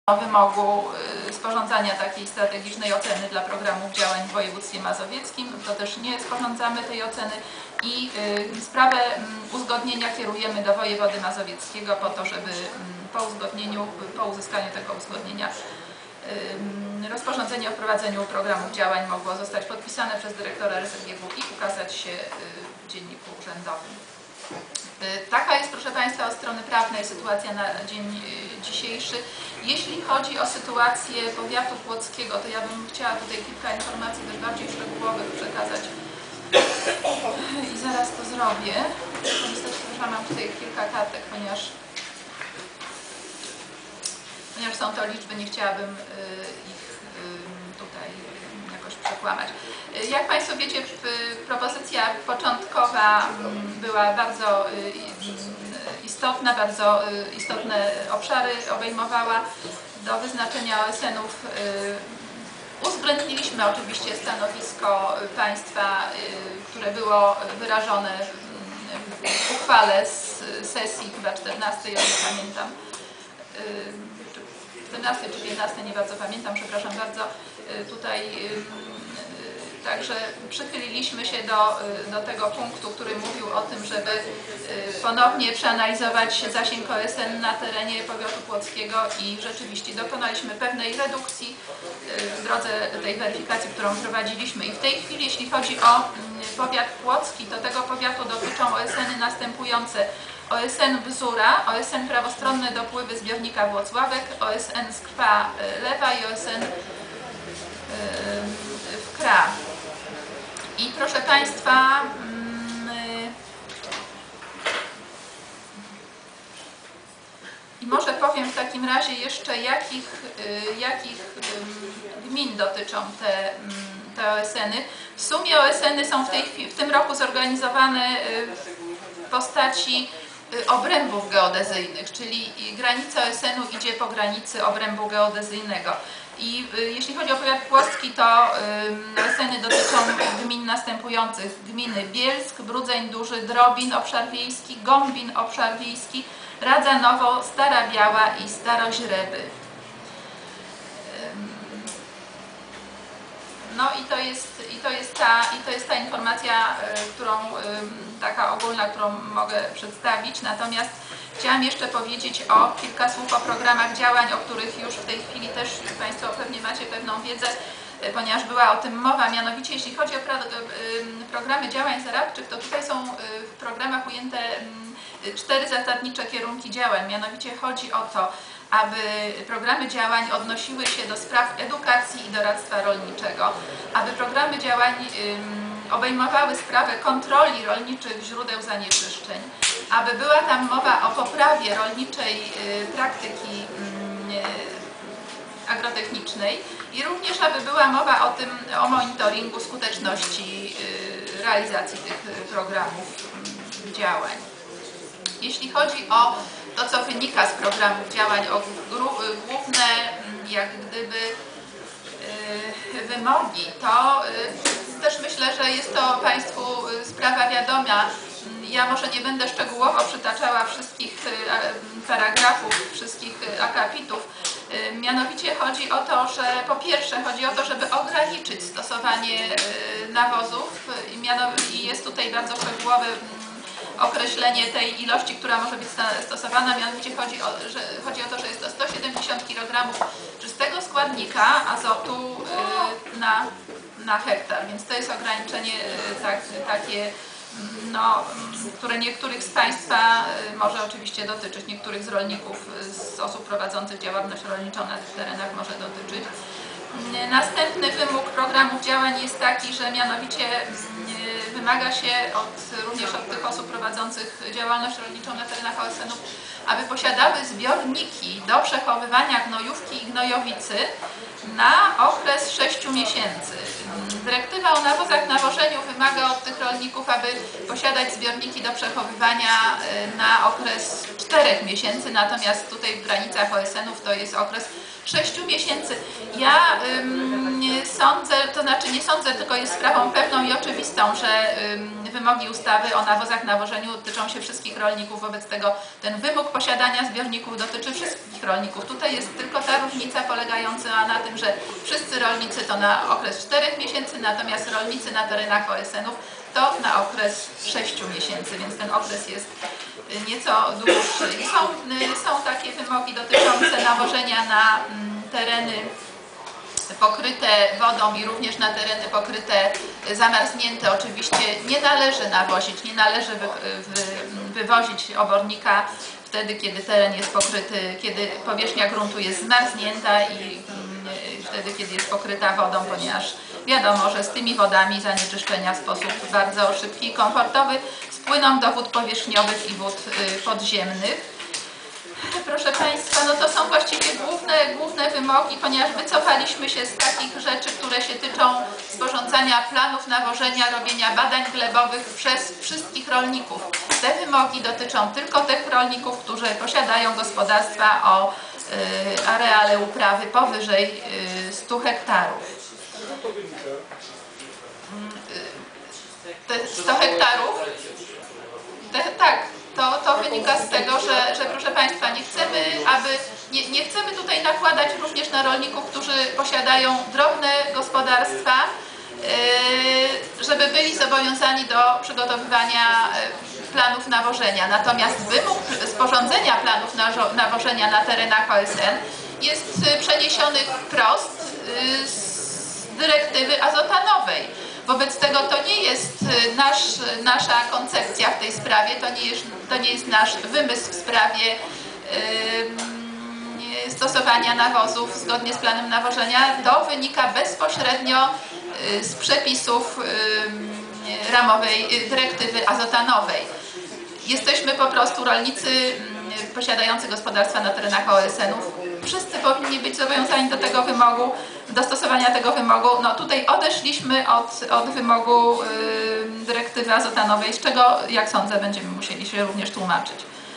wymogu sporządzania takiej strategicznej oceny dla programów działań w województwie mazowieckim. To też nie sporządzamy tej oceny i sprawę uzgodnienia kierujemy do wojewody mazowieckiego po to, żeby po uzyskaniu tego uzgodnienia rozporządzenie o wprowadzeniu programów działań mogło zostać podpisane przez dyrektora RSGW i ukazać się w dzienniku urzędowym. Taka jest, proszę Państwa, od strony prawnej sytuacja na dzień dzisiejszy. Jeśli chodzi o sytuację powiatu płockiego, to ja bym chciała tutaj kilka informacji też bardziej szczegółowych przekazać i zaraz to zrobię. Niestety, proszę, mam tutaj kilka kartek, ponieważ są to liczby, nie chciałabym ich tutaj jakoś przekłamać. Jak Państwo wiecie, propozycja początkowa była bardzo istotna, bardzo istotne obszary obejmowała. Do wyznaczenia OSN-ów uwzględniliśmy oczywiście stanowisko państwa, które było wyrażone w uchwale z sesji chyba 14, ja nie pamiętam, 14 czy 15, nie bardzo pamiętam, przepraszam bardzo. Tutaj także przychyliliśmy się do tego punktu, który mówił o tym, żeby ponownie przeanalizować zasięg OSN na terenie powiatu płockiego i rzeczywiście dokonaliśmy pewnej redukcji w drodze tej weryfikacji, którą prowadziliśmy. I w tej chwili, jeśli chodzi o powiat płocki, to tego powiatu dotyczą OSN-y następujące: OSN Bzura, OSN prawostronne dopływy zbiornika Włocławek, OSN Skrwa Lewa i OSN Wkra. I proszę Państwa, i może powiem w takim razie jeszcze, jakich gmin dotyczą te OSN-y. W sumie OSN-y są w tym roku zorganizowane w postaci obrębów geodezyjnych, czyli granica OSN-u idzie po granicy obrębu geodezyjnego. I jeśli chodzi o powiat płocki, to OSN-y dotyczą gmin następujących: gminy Bielsk, Brudzeń Duży, Drobin, Obszar Wiejski, Gombin, Obszar Wiejski, Radzanowo, Stara Biała i Staroźreby. No i to jest ta informacja, taka ogólna, którą mogę przedstawić. Natomiast chciałam jeszcze powiedzieć kilka słów o programach działań, o których już w tej chwili też Państwo pewnie macie pewną wiedzę, ponieważ była o tym mowa. Mianowicie, jeśli chodzi o programy działań zaradczych, to tutaj są w programach ujęte 4 zasadnicze kierunki działań. Mianowicie chodzi o to, aby programy działań odnosiły się do spraw edukacji i doradztwa rolniczego, aby programy działań obejmowały sprawę kontroli rolniczych źródeł zanieczyszczeń, aby była tam mowa o poprawie rolniczej praktyki agrotechnicznej i również aby była mowa o monitoringu skuteczności realizacji tych programów działań. Jeśli chodzi o to, co wynika z programów działań, o główne jak gdyby wymogi, to też myślę, że jest to Państwu sprawa wiadoma. Ja może nie będę szczegółowo przytaczała wszystkich paragrafów, wszystkich akapitów. Mianowicie chodzi o to, że po pierwsze chodzi o to, żeby ograniczyć stosowanie nawozów i jest tutaj bardzo szczegółowe określenie tej ilości, która może być stosowana. Mianowicie chodzi o to, że jest to 170 kg czystego składnika azotu na hektar, więc to jest ograniczenie takie, no, które niektórych z Państwa może oczywiście dotyczyć, niektórych z rolników, z osób prowadzących działalność rolniczą na tych terenach może dotyczyć. Następny wymóg programów działań jest taki, że mianowicie wymaga się również od tych osób prowadzących działalność rolniczą na terenach OSN-ów, aby posiadały zbiorniki do przechowywania gnojówki i gnojowicy na okres 6 miesięcy. Dyrektywa o nawozach, nawożeniu wymaga od tych rolników, aby posiadać zbiorniki do przechowywania na okres 4 miesięcy, natomiast tutaj w granicach OSN-ów to jest okres 6 miesięcy. Ja sądzę, to znaczy nie sądzę, tylko jest sprawą pewną i oczywistą, że wymogi ustawy o nawozach, nawożeniu dotyczą się wszystkich rolników, wobec tego ten wymóg posiadania zbiorników dotyczy wszystkich rolników. Tutaj jest tylko ta różnica polegająca na tym, że wszyscy rolnicy to na okres 4 miesięcy, natomiast rolnicy na terenach OSN-ów to na okres 6 miesięcy, więc ten okres jest nieco dłuższy. I są takie wymogi dotyczące nawożenia na tereny pokryte wodą i również na tereny pokryte, zamarznięte. Oczywiście nie należy nawozić, nie należy wywozić obornika wtedy, kiedy teren jest pokryty, kiedy powierzchnia gruntu jest zmarznięta i wtedy, kiedy jest pokryta wodą, ponieważ wiadomo, że z tymi wodami zanieczyszczenia w sposób bardzo szybki i komfortowy spłyną do wód powierzchniowych i wód podziemnych. Proszę Państwa, no to są właściwie główne wymogi, ponieważ wycofaliśmy się z takich rzeczy, które się tyczą sporządzania planów nawożenia, robienia badań glebowych przez wszystkich rolników. Te wymogi dotyczą tylko tych rolników, którzy posiadają gospodarstwa o areale uprawy powyżej 100 hektarów. Te 100 hektarów? Tak. To wynika z tego, że proszę Państwa, nie chcemy tutaj nakładać również na rolników, którzy posiadają drobne gospodarstwa, żeby byli zobowiązani do przygotowywania planów nawożenia. Natomiast wymóg sporządzenia planów nawożenia na terenach OSN jest przeniesiony wprost z dyrektywy azotanowej. Wobec tego to nie jest nasza koncepcja w tej sprawie, to nie jest nasz wymysł w sprawie stosowania nawozów zgodnie z planem nawożenia. To wynika bezpośrednio z przepisów ramowej dyrektywy azotanowej. Jesteśmy po prostu rolnicy posiadający gospodarstwa na terenach OSN-ów. Wszyscy powinni być zobowiązani do tego wymogu, do stosowania tego wymogu. No tutaj odeszliśmy od wymogu dyrektywy azotanowej, z czego, jak sądzę, będziemy musieli się również tłumaczyć.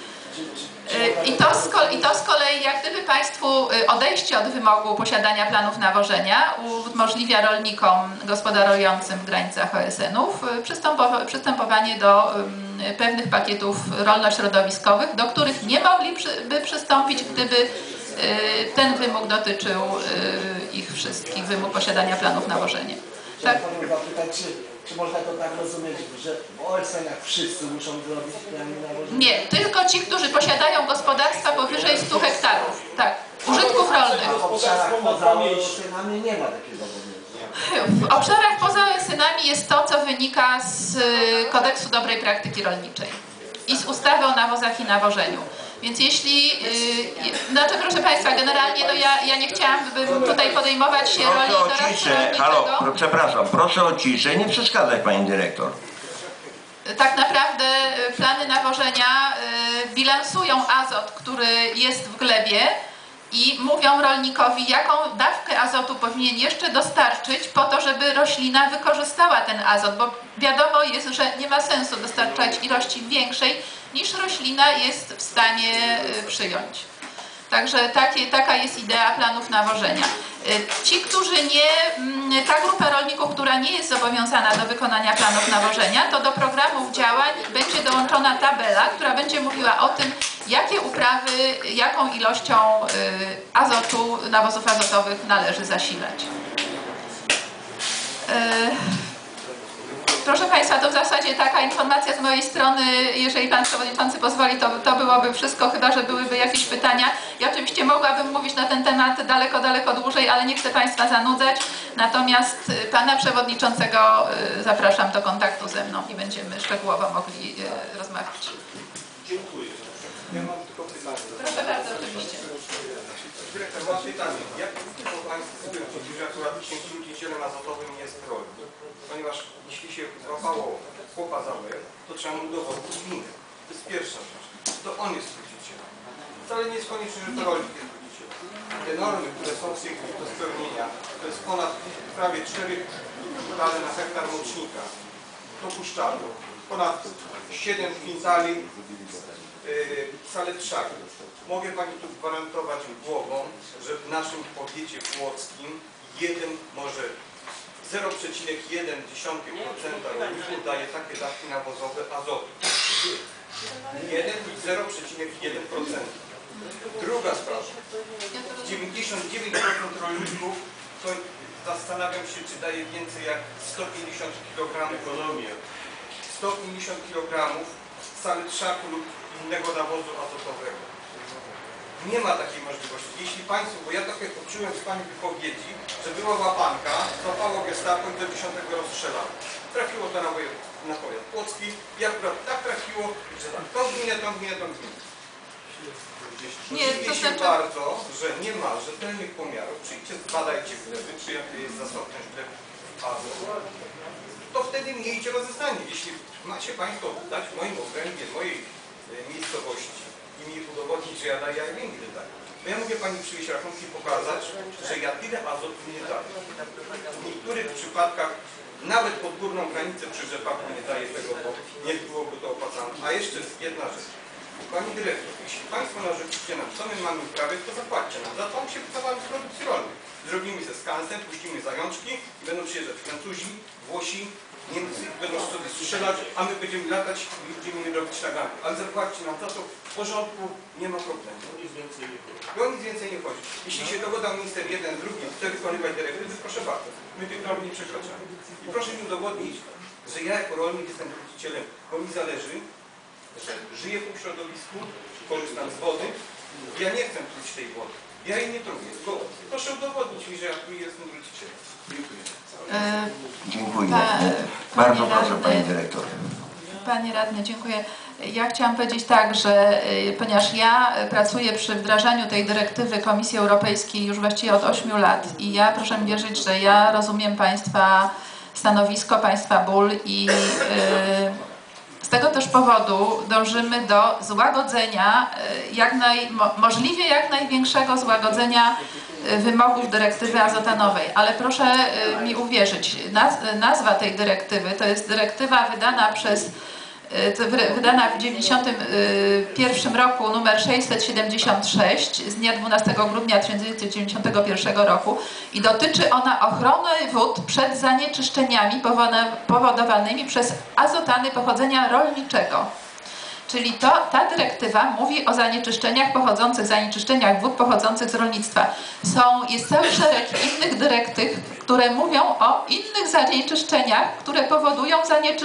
I to z kolei, jak gdyby Państwu odejście od wymogu posiadania planów nawożenia umożliwia rolnikom gospodarującym w granicach OSN-ów przystępowanie do pewnych pakietów rolno-środowiskowych, do których nie mogliby przystąpić, gdyby ten wymóg dotyczył ich wszystkich, wymóg posiadania planów nawożenia. Tak? Czy można to tak rozumieć, że w OSN-ach wszyscy muszą zrobić plany nawożenia? Nie, tylko ci, którzy posiadają gospodarstwa powyżej 100 hektarów. Tak, użytków rolnych. A w obszarach poza OSN-ami nie ma takiego obowiązku. W obszarach poza OSN-ami jest to, co wynika z Kodeksu Dobrej Praktyki Rolniczej i z ustawy o nawozach i nawożeniu. Więc jeśli, znaczy proszę Państwa, generalnie no ja nie chciałabym tutaj podejmować się roli doradcy rolniczego. Halo, przepraszam, proszę o ciszę, nie przeszkadzać Pani Dyrektor. Tak naprawdę plany nawożenia bilansują azot, który jest w glebie i mówią rolnikowi, jaką dawkę azotu powinien jeszcze dostarczyć po to, żeby roślina wykorzystała ten azot, bo wiadomo jest, że nie ma sensu dostarczać ilości większej niż roślina jest w stanie przyjąć. Także taka jest idea planów nawożenia. Ci, którzy ta grupa rolników, która nie jest zobowiązana do wykonania planów nawożenia, to do programów działań będzie dołączona tabela, która będzie mówiła o tym, jakie uprawy, jaką ilością azotu, nawozów azotowych należy zasilać. Proszę Państwa, to w zasadzie taka informacja z mojej strony, jeżeli Pan Przewodniczący pozwoli, to byłoby wszystko, chyba że byłyby jakieś pytania. Ja oczywiście mogłabym mówić na ten temat daleko dłużej, ale nie chcę Państwa zanudzać. Natomiast Pana Przewodniczącego zapraszam do kontaktu ze mną i będziemy szczegółowo mogli rozmawiać. Dziękuję. Ja mam tylko pytanie. Proszę bardzo, oczywiście. Dyrektor, mam pytanie. Jak Państwo stwierdzili, że akurat księgiem azotowym jest rolnik? Ponieważ jeśli się złapało chłopa za łeb, to trzeba mu udowodnić winę. To jest pierwsza rzecz. To on jest trucicielem. Wcale nie jest konieczne, że to rolnik jest trucicielem. Te normy, które są w tej chwili do spełnienia, to jest ponad prawie 4 tony na hektar mocznika dopuszczalne. ponad 7 kwintali saletrzaku. Mogę Pani tu gwarantować głową, że w naszym powiecie płockim może 0,1% rolników daje takie dawki nawozowe azotu. 0,1%. Druga sprawa. 99% rolników, to zastanawiam się, czy daje więcej jak 150 kg 150 kg saletrzaku lub innego nawozu azotowego. Nie ma takiej możliwości. Jeśli Państwo, bo ja trochę poczułem z Pani wypowiedzi, że była łapanka, złapało gestapo i do 10 rozstrzelało. Trafiło to na powiat płocki i akurat tak trafiło, że tak, tą gminę. Nie, to Dziwię się znaczy... bardzo, że nie ma rzetelnych pomiarów. Przyjdźcie, zbadajcie gleby, czy jaka jest zasobność gleb w azotu. To wtedy miejcie rozeznanie. Jeśli macie Państwo dać w moim okręgie, w mojej miejscowości i mi udowodnić, że ja daję, ja wiem ile daję. Bo ja mogę Pani przyjść rachunki i pokazać, że ja tyle azotu nie daję. W niektórych przypadkach nawet pod górną granicę przy rzepaku nie daję tego, bo nie byłoby to opłacane. A jeszcze jest jedna rzecz. Pani dyrektor, jeśli Państwo narzucicie nam, co my mamy uprawiać, to zapłaćcie nam. Za to my się wycofamy z produkcji rolnej. Zrobimy ze skansem, puścimy zajączki i będą przyjeżdżać Francuzi, Włosi, Niemcy, będą sobie strzelać, a my będziemy latać i będziemy robić nagany. Ale zapłaćcie nam za to w porządku, nie ma problemu. Bo o nic więcej nie chodzi. Jeśli się dogoda minister jeden, drugi, chce wykonywać dyrektywy, proszę bardzo. My tych norm nie przekraczamy. I proszę mi udowodnić, że ja jako rolnik jestem trucicielem, bo mi zależy, że żyję w tym środowisku, korzystam z wody. Ja nie chcę truć tej wody. Ja jej nie truję. Proszę udowodnić mi, że ja tu jestem trucicielem. Dziękuję. Dziękuję. Bardzo proszę, Pani Dyrektor. Panie Radny, dziękuję. Ja chciałam powiedzieć tak, że ponieważ ja pracuję przy wdrażaniu tej dyrektywy Komisji Europejskiej już właściwie od 8 lat i ja, proszę mi wierzyć, że ja rozumiem Państwa stanowisko, Państwa ból i z tego też powodu dążymy do złagodzenia, możliwie jak największego złagodzenia wymogów dyrektywy azotanowej. Ale proszę mi uwierzyć, nazwa tej dyrektywy to jest dyrektywa wydana w 1991 roku numer 676 z dnia 12 grudnia 1991 roku i dotyczy ona ochrony wód przed zanieczyszczeniami powodowanymi przez azotany pochodzenia rolniczego. Czyli ta dyrektywa mówi o zanieczyszczeniach wód pochodzących z rolnictwa. Jest cały szereg innych dyrektyw, które mówią o innych zanieczyszczeniach, które powodują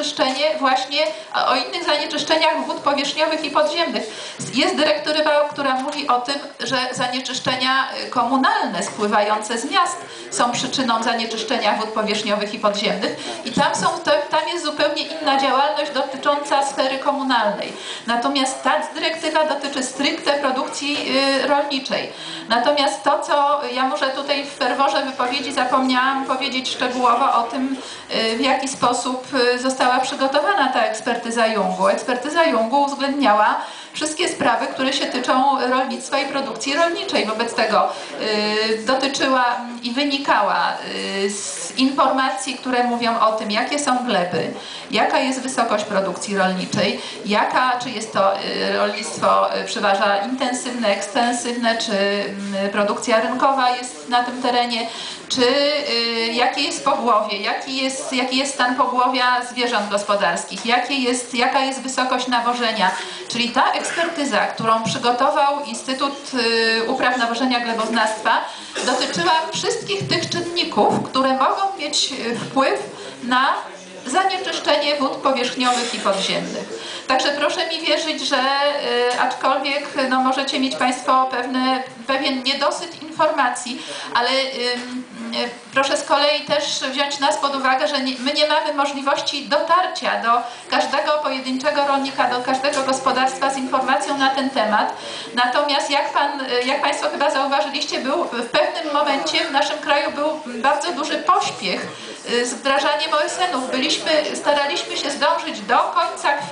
o innych zanieczyszczeniach wód powierzchniowych i podziemnych. Jest dyrektywa, która mówi o tym, że zanieczyszczenia komunalne spływające z miast są przyczyną zanieczyszczenia wód powierzchniowych i podziemnych i tam jest zupełnie inna działalność dotycząca sfery komunalnej. Natomiast ta dyrektywa dotyczy stricte produkcji rolniczej. Natomiast to, co ja może tutaj w ferworze wypowiedzi zapomniałam powiedzieć szczegółowo o tym, w jaki sposób została przygotowana ta ekspertyza Jungu. Ekspertyza Jungu uwzględniała wszystkie sprawy, które się tyczą rolnictwa i produkcji rolniczej. Wobec tego dotyczyła i wynikała z informacji, które mówią o tym, jakie są gleby, jaka jest wysokość produkcji rolniczej, czy jest to rolnictwo przeważa intensywne, ekstensywne, czy produkcja rynkowa jest na tym terenie, czy jakie jest pogłowie, jaki jest stan pogłowia zwierząt gospodarskich, jaka jest wysokość nawożenia. Czyli ta ekspertyza, którą przygotował Instytut Upraw Nawożenia Gleboznawstwa, dotyczyła wszystkich tych czynników, które mogą mieć wpływ na zanieczyszczenie wód powierzchniowych i podziemnych. Także proszę mi wierzyć, że aczkolwiek możecie mieć Państwo pewien niedosyt informacji, ale proszę z kolei też wziąć nas pod uwagę, że my nie mamy możliwości dotarcia do każdego pojedynczego rolnika, do każdego gospodarstwa z informacją na ten temat. Natomiast jak Państwo chyba zauważyliście, w pewnym momencie w naszym kraju był bardzo duży pośpiech z wdrażaniem OSN-ów. Staraliśmy się zdążyć do końca kwietnia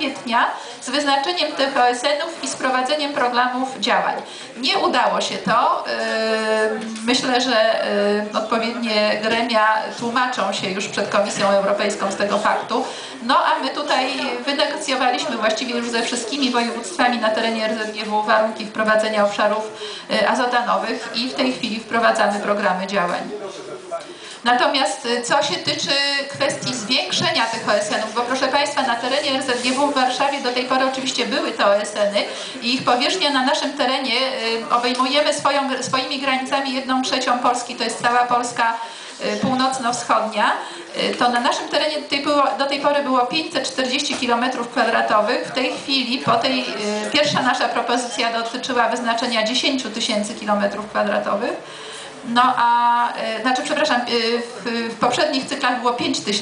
z wyznaczeniem tych OSN-ów i z prowadzeniem programów działań. Nie udało się to. Myślę, że odpowiednie gremia tłumaczą się już przed Komisją Europejską z tego faktu. No a my tutaj wynegocjowaliśmy właściwie już ze wszystkimi województwami na terenie RZGW warunki wprowadzenia obszarów azotanowych i w tej chwili wprowadzamy programy działań. Natomiast co się tyczy kwestii zwiększenia tych OSN-ów, bo proszę Państwa, na terenie RZGW w Warszawie do tej pory oczywiście były te OSN-y i ich powierzchnia na naszym terenie obejmujemy swoimi granicami 1/3 Polski, to jest cała Polska północno-wschodnia. To na naszym terenie do tej pory było 540 km². W tej chwili, pierwsza nasza propozycja dotyczyła wyznaczenia 10 000 km². No a, przepraszam, w poprzednich cyklach było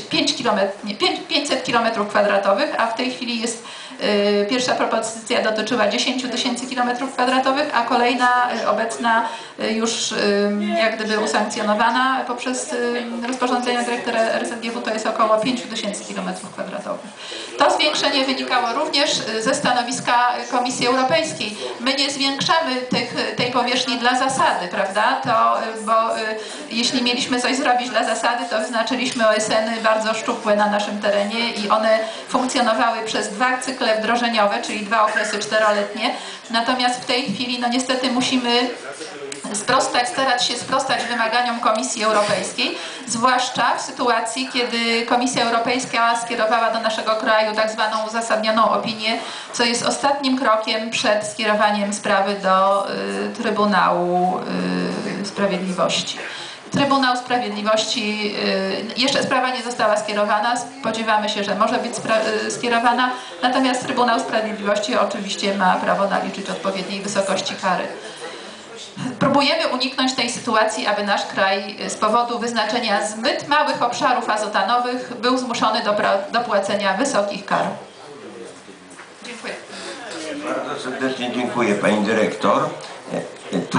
500 km², a w tej chwili jest pierwsza propozycja dotyczyła 10 000 km², a kolejna, obecna już jak gdyby usankcjonowana poprzez rozporządzenie dyrektora RZGW to jest około 5 000 km². To zwiększenie wynikało również ze stanowiska Komisji Europejskiej. My nie zwiększamy tej powierzchni dla zasady, prawda? Bo jeśli mieliśmy coś zrobić dla zasady, to wyznaczyliśmy OSN-y bardzo szczupłe na naszym terenie i one funkcjonowały przez 2 cykle wdrożeniowe, czyli 2 okresy 4-letnie. Natomiast w tej chwili no niestety musimy starać się sprostać wymaganiom Komisji Europejskiej, zwłaszcza w sytuacji, kiedy Komisja Europejska skierowała do naszego kraju tak zwaną uzasadnioną opinię, co jest ostatnim krokiem przed skierowaniem sprawy do Trybunału Sprawiedliwości. Trybunał Sprawiedliwości, jeszcze sprawa nie została skierowana, spodziewamy się, że może być skierowana, natomiast Trybunał Sprawiedliwości oczywiście ma prawo naliczyć odpowiedniej wysokości kary. Próbujemy uniknąć tej sytuacji, aby nasz kraj z powodu wyznaczenia zbyt małych obszarów azotanowych był zmuszony do płacenia wysokich kar. Dziękuję. Bardzo serdecznie dziękuję pani dyrektor. Tu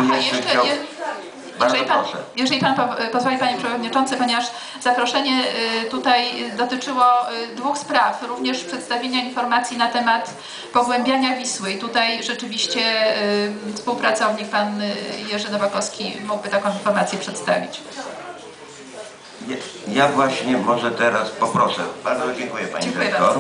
Jeżeli pan pozwoli, panie przewodniczący, ponieważ zaproszenie tutaj dotyczyło 2 spraw, również przedstawienia informacji na temat pogłębiania Wisły i tutaj rzeczywiście współpracownik pan Jerzy Nowakowski mógłby taką informację przedstawić. Ja właśnie może teraz poproszę. Bardzo dziękuję pani dyrektor. Bardzo.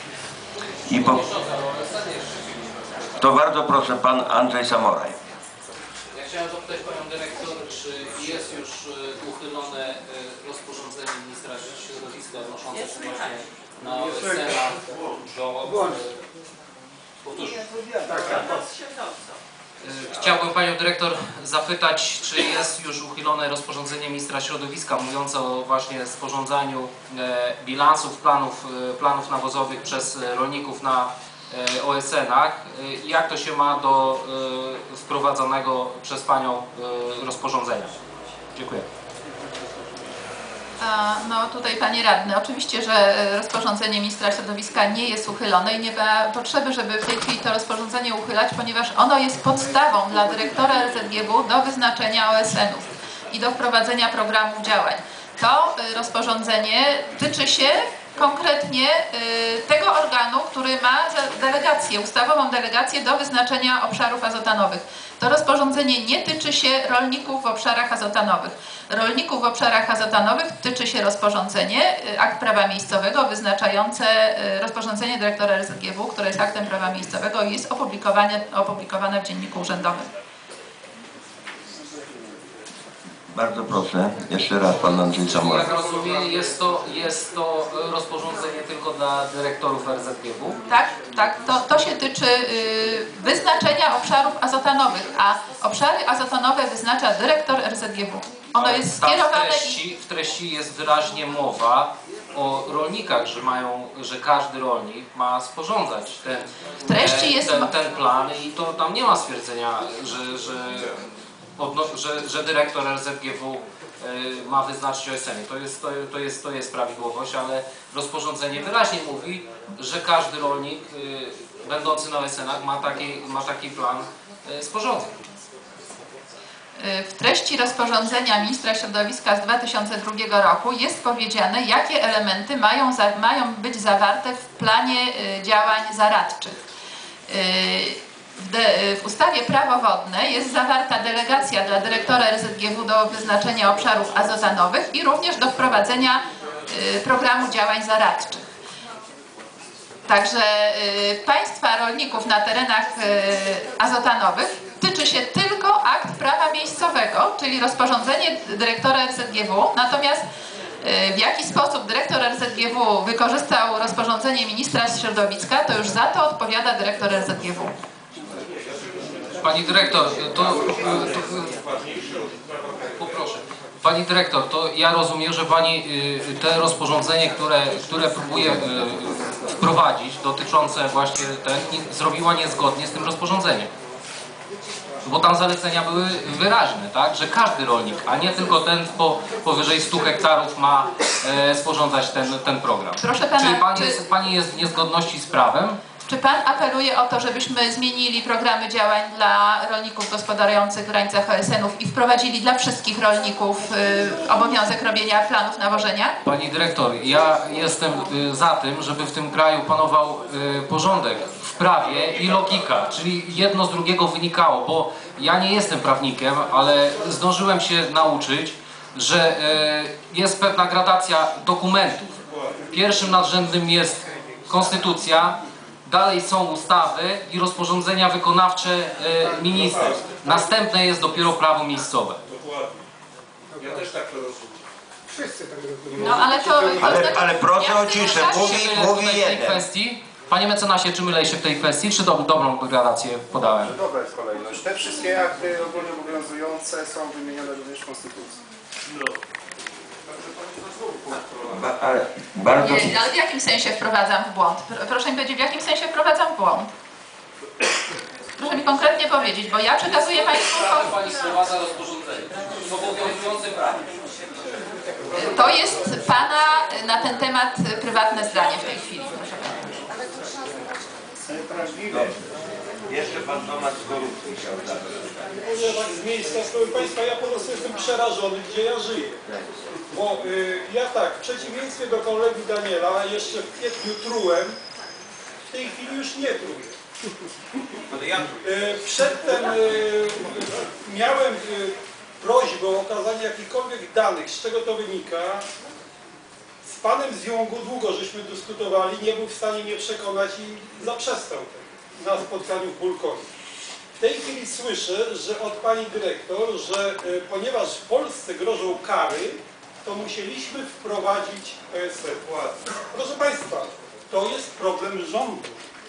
To bardzo proszę pan Andrzej Samoraj. Ja chciałem zapytać panią dyrektor, czy jest już uchylone rozporządzenie ministra środowiska odnoszące się właśnie na OSN-ach do... Powtórzę. Chciałbym panią dyrektor zapytać, czy jest już uchylone rozporządzenie ministra środowiska mówiące o właśnie sporządzaniu bilansów, planów nawozowych przez rolników na OSN-ach. Jak to się ma do wprowadzonego przez panią rozporządzenia? Dziękuję. No tutaj panie radny, oczywiście, że rozporządzenie ministra środowiska nie jest uchylone i nie ma potrzeby, żeby w tej chwili to rozporządzenie uchylać, ponieważ ono jest podstawą dla dyrektora RZGW do wyznaczenia OSN-ów i do wprowadzenia programów działań. To rozporządzenie tyczy się konkretnie tego organu, który ma delegację, ustawową delegację do wyznaczenia obszarów azotanowych. To rozporządzenie nie tyczy się rolników w obszarach azotanowych. Rolników w obszarach azotanowych tyczy się rozporządzenie, akt prawa miejscowego wyznaczające rozporządzenie dyrektora RZGW, które jest aktem prawa miejscowego i jest opublikowane w Dzienniku Urzędowym. Bardzo proszę, jeszcze raz pan Andrzej Samoraj. Jak rozumiem, jest to rozporządzenie tylko dla dyrektorów RZGW? Tak, to się tyczy wyznaczenia obszarów azotanowych, a obszary azotanowe wyznacza dyrektor RZGW. Ono jest skierowane w treści jest wyraźnie mowa o rolnikach, że każdy rolnik ma sporządzać ten plan i to tam nie ma stwierdzenia, że dyrektor RZGW ma wyznaczyć OSN. To jest prawidłowość, ale rozporządzenie wyraźnie mówi, że każdy rolnik będący na OSN-ach ma taki plan sporządzeń. w treści rozporządzenia ministra środowiska z 2002 roku jest powiedziane, jakie elementy mają być zawarte w planie działań zaradczych. W ustawie Prawo wodne jest zawarta delegacja dla dyrektora RZGW do wyznaczenia obszarów azotanowych i również do wprowadzenia programu działań zaradczych. Także państwa rolników na terenach azotanowych tyczy się tylko akt prawa miejscowego, czyli rozporządzenie dyrektora RZGW, natomiast w jaki sposób dyrektor RZGW wykorzystał rozporządzenie ministra środowiska, to już za to odpowiada dyrektor RZGW. Pani dyrektor, poproszę. Pani dyrektor, to ja rozumiem, że Pani te rozporządzenie, które próbuje wprowadzić, dotyczące właśnie zrobiła niezgodnie z tym rozporządzeniem. Bo tam zalecenia były wyraźne, tak? Że każdy rolnik, a nie tylko ten powyżej 100 hektarów ma sporządzać ten program. Proszę pana, czyli pani jest w niezgodności z prawem? Czy Pan apeluje o to, żebyśmy zmienili programy działań dla rolników gospodarujących w granicach OSN-ów i wprowadzili dla wszystkich rolników obowiązek robienia planów nawożenia? Pani dyrektor, ja jestem za tym, żeby w tym kraju panował porządek w prawie i logika, czyli jedno z drugiego wynikało, bo ja nie jestem prawnikiem, ale zdążyłem się nauczyć, że jest pewna gradacja dokumentów. Pierwszym nadrzędnym jest konstytucja, dalej są ustawy i rozporządzenia wykonawcze ministerstw. Następne jest dopiero prawo miejscowe. Ja też tak to rozumiem. Wszyscy tak rozumieją. No ale to... Ale proszę o ciszę, mówi W tej jeden. kwestii, panie mecenasie, czy mylę się w tej kwestii, czy dobrą gradację podałem? Dobra jest kolejność. Te wszystkie akty ogólnie obowiązujące są wymienione również w Konstytucji. Ale bardzo... Nie, ale w jakim sensie wprowadzam w błąd? Proszę mi powiedzieć, w jakim sensie wprowadzam w błąd? Proszę mi konkretnie powiedzieć, bo ja przekazuję Państwu... Pani wprowadza rozporządzenie w obowiązującym prawie. To jest Pana na ten temat prywatne zdanie w tej chwili, proszę Pana. Jeszcze pan Tomasz z Gorówki chciał zadać. Może tak z miejsca, proszę Państwa, ja po prostu jestem przerażony, gdzie ja żyję. Bo ja tak, w przeciwieństwie do kolegi Daniela, jeszcze w kwietniu trułem, w tej chwili już nie truję. Przedtem miałem prośbę o okazanie jakichkolwiek danych, z czego to wynika. Z panem z Jągu długo żeśmy dyskutowali, nie był w stanie mnie przekonać i zaprzestał tego na spotkaniu w Bulkonie. W tej chwili słyszę, że od pani dyrektor, że ponieważ w Polsce grożą kary, to musieliśmy wprowadzić PSF. Proszę Państwa, to jest problem rządu,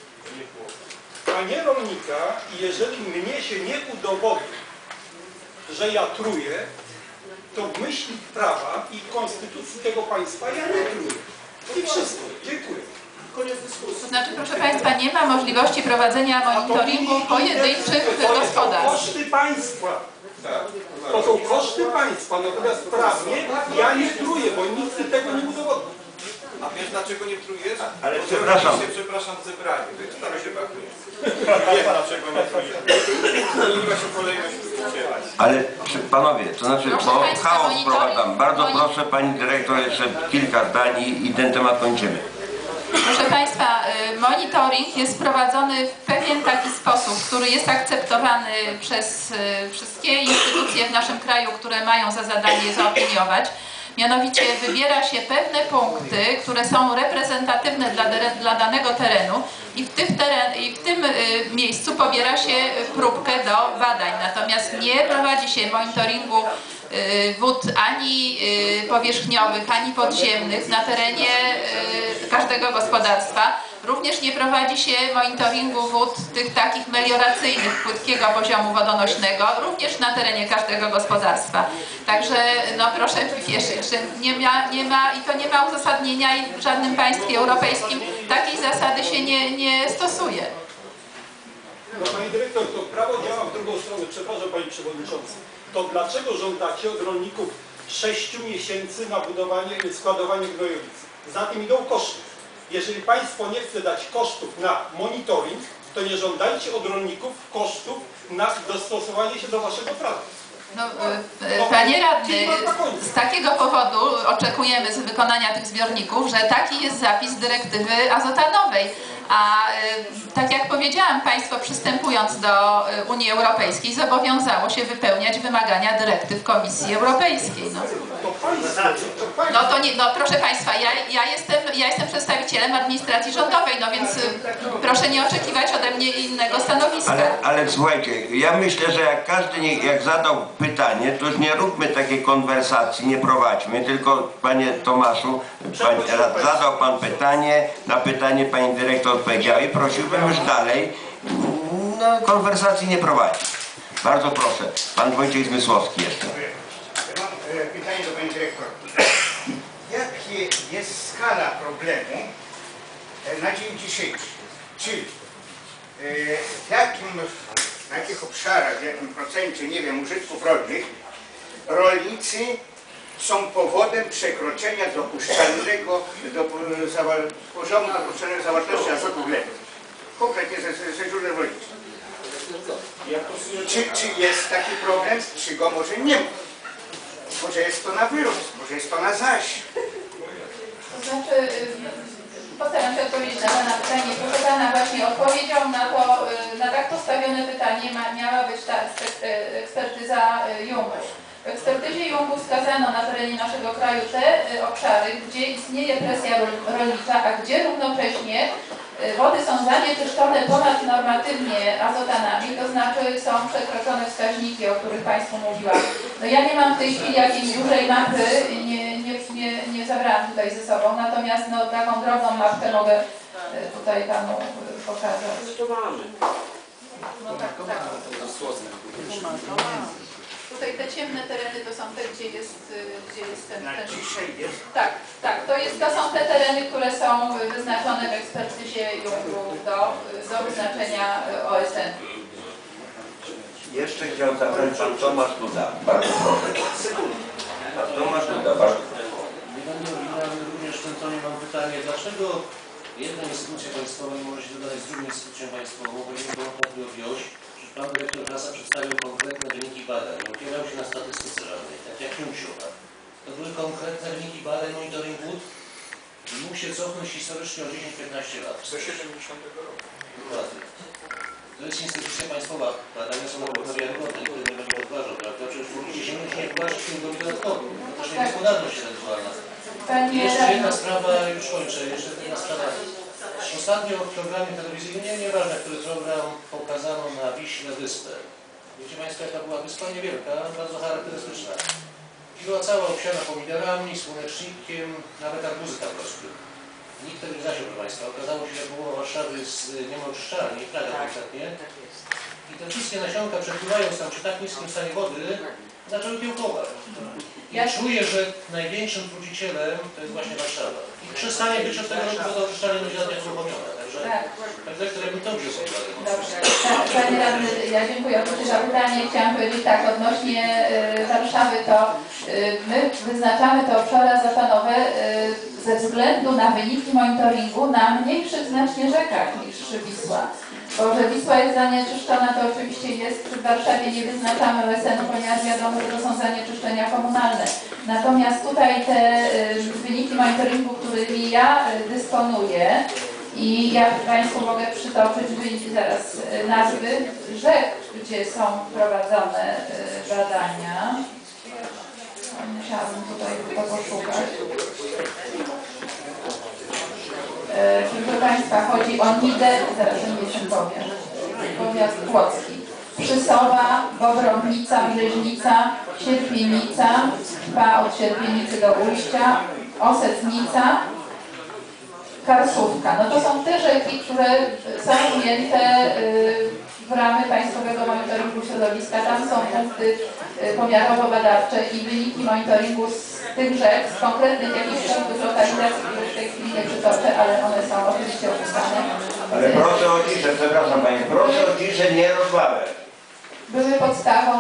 a nie rolnika. I jeżeli mnie się nie udowodni, że ja truję, to w myśli prawa i konstytucji tego państwa ja nie truję. I wszystko. Dziękuję. Koniec dyskusji. To znaczy, proszę Państwa, nie ma możliwości prowadzenia monitoringu pojedynczych To są gospodarstw. koszty państwa. To są koszty państwa, natomiast prawnie ja nie truję, bo nikt tego nie udowodni. A wiesz dlaczego nie trujesz? Ale Bo przepraszam. przepraszam, zebranie. Tam się pakuje. Wiem dlaczego nie trujesz. Zmieniła się kolejność udzielać. Ale panowie, to znaczy, Proszę bo państwa, chaos monitoring- wprowadzam. Bardzo moni- proszę pani dyrektor, jeszcze kilka zdań i ten temat kończymy. Proszę Państwa, monitoring jest prowadzony w pewien taki sposób, który jest akceptowany przez wszystkie instytucje w naszym kraju, które mają za zadanie zaopiniować. Mianowicie wybiera się pewne punkty, które są reprezentatywne dla danego terenu i w tym miejscu pobiera się próbkę do badań. Natomiast nie prowadzi się monitoringu wód ani powierzchniowych, ani podziemnych na terenie każdego gospodarstwa. Również nie prowadzi się monitoringu wód tych takich melioracyjnych, płytkiego poziomu wodonośnego, również na terenie każdego gospodarstwa. Także no proszę wierzyć, że nie ma i to nie ma uzasadnienia i w żadnym państwie europejskim takiej zasady się nie stosuje. No, pani dyrektor, to prawo działa w drugą stronę. Przepraszam Pani Przewodniczący. To dlaczego żądacie od rolników 6 miesięcy na budowanie, składowanie gnojowicy? Za tym idą koszty. Jeżeli Państwo nie chce dać kosztów na monitoring, to nie żądajcie od rolników kosztów na dostosowanie się do Waszego prawa. No, panie radny, z takiego powodu oczekujemy z wykonania tych zbiorników, że taki jest zapis dyrektywy azotanowej. A tak jak powiedziałam, państwo przystępując do Unii Europejskiej zobowiązało się wypełniać wymagania dyrektyw Komisji Europejskiej. No to nie, no proszę państwa, ja jestem przedstawicielem administracji rządowej, no więc proszę nie oczekiwać ode mnie innego stanowiska. Ale słuchajcie, ja myślę, że jak każdy jak zadał pytanie, to już nie róbmy takiej konwersacji, nie prowadźmy, tylko panie Tomaszu, zadał pan pytanie, na pytanie pani dyrektor odpowiedziała i prosiłbym już dalej konwersacji nie prowadzić. Bardzo proszę, pan Wojciech Zmysłowski jeszcze. Ja mam pytanie do pani dyrektor. Jaka jest skala problemu na dzień dzisiejszy? Czyli na jakich obszarach, w jakim procencie, nie wiem, użytków rolnych rolnicy są powodem przekroczenia dopuszczalnego poziomu dopuszczalnej zawartości azotu w glebie? Konkretnie ze źródeł rolniczych. Czy jest taki problem, czy go może nie ma? Może jest to na wyrost, może jest to na zaś. To znaczy, postaram się odpowiedzieć na Pana pytanie. Proszę Pana, właśnie odpowiedzią na tak postawione pytanie miała być ta ekspertyza Jungu. W ekspertyzie Jungu wskazano na terenie naszego kraju te obszary, gdzie istnieje presja rolnicza, a gdzie równocześnie wody są zanieczyszczone ponadnormatywnie azotanami, to znaczy są przekroczone wskaźniki, o których Państwu mówiłam. No ja nie mam w tej chwili jakiejś dużej mapy, nie zabrałam tutaj ze sobą, natomiast no, taką drobną mapkę mogę tutaj Panu pokazać. No tak. Tutaj te ciemne tereny to są te, gdzie jest ten... Tak, to są te tereny, które są wyznaczone w ekspertyzie Jungu do wyznaczenia OSN. Jeszcze chciał zabrać pan Tomasz Duda. Bardzo proszę. Pan Tomasz Duda, bardzo proszę. Również w tym tonie mam pytanie, dlaczego jedna instytucja państwowa nie może się dogadać z drugą instytucją państwową, bo nie było takiego wioś, że pan dyrektor Klasa przedstawił konkretne wyniki badań, opierał się na statystyce żadnej, tak jak Niusiowa. To były konkretne wyniki badań monitoring wód i mógł się cofnąć historycznie o 10-15 lat. Do 70 roku. Dokładnie. To jest instytucja państwowa, badania są na pewno wiarygodne, które nie będzie podważał, prawda? Przecież mówicie, że nie wpłacić w tym do dodatkowo, to też niegospodarność ewentualna. I jeszcze jedna sprawa, już kończę, jeszcze jedna sprawa. Ostatnio w programie telewizyjnym, nieważne, który program pokazano na Wiśle wyspę. Wiecie Państwo, jaka była wyspa? Niewielka, bardzo charakterystyczna. I była cała obsiana pomidorami, słonecznikiem, nawet arbuzy tam rosły. Nikt tego nie zasiął, proszę Państwa. Okazało się, że połowa Warszawy jest niemoczyszczalnie, Praga konkretnie. I te wszystkie nasionka, przepływając tam przy tak niskim stanie wody, zaczęły kiełkować. I czuję, że największym trucicielem to jest właśnie Warszawa. I przestanie być od tego roku woda oczyszczalna będzie uruchomiona. Także tak dyrektor, jakby to wziął sobie uwagę. Dobrze. Panie radny, ja dziękuję oczywiście za pytanie. Chciałam powiedzieć tak, odnośnie Warszawy, to my wyznaczamy te obszary azotanowe ze względu na wyniki monitoringu na mniejszych znacznie rzekach niż Wisła. Bo że Wisła jest zanieczyszczona, to oczywiście jest. W Warszawie nie wyznaczamy OSN-u, ponieważ wiadomo, że to są zanieczyszczenia komunalne. Natomiast tutaj te wyniki monitoringu, którymi ja dysponuję, i ja Państwu mogę przytoczyć zaraz nazwy rzek, gdzie są prowadzone badania. Musiałabym tutaj to poszukać. Proszę Państwa, chodzi o Nidę, zaraz nie powiem, powiat płocki, Przysowa, Bobrownica, Mleźnica, Sierpienica, trwa od Sierpienicy do Ujścia, Osecnica, Karsówka. No to są te rzeki, które są ujęte w ramy Państwowego Monitoringu Środowiska. Tam są punkty pomiarowo-badawcze i wyniki monitoringu z tych rzek, z konkretnych jakichś punktów lokalizacji, które w tej chwili nie przytoczę, ale one są oczywiście opisane. Ale proszę o ciszę, przepraszam Panie, proszę o ciszę, nie rozmawiać. Były podstawą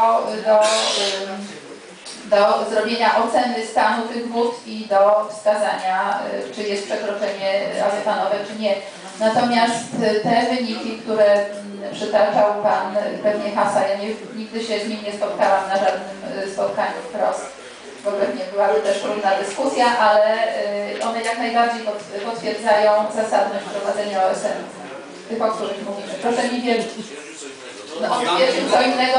do zrobienia oceny stanu tych wód i do wskazania, czy jest przekroczenie azotanowe, czy nie. Natomiast te wyniki, które przytaczał Pan pewnie Hasa, ja nigdy się z nim nie spotkałam na żadnym spotkaniu wprost, bo pewnie byłaby też trudna dyskusja, ale one jak najbardziej potwierdzają zasadność prowadzenia OSN-ów, tych, o których mówimy. Proszę mi wierzyć. No, on twierdził co innego.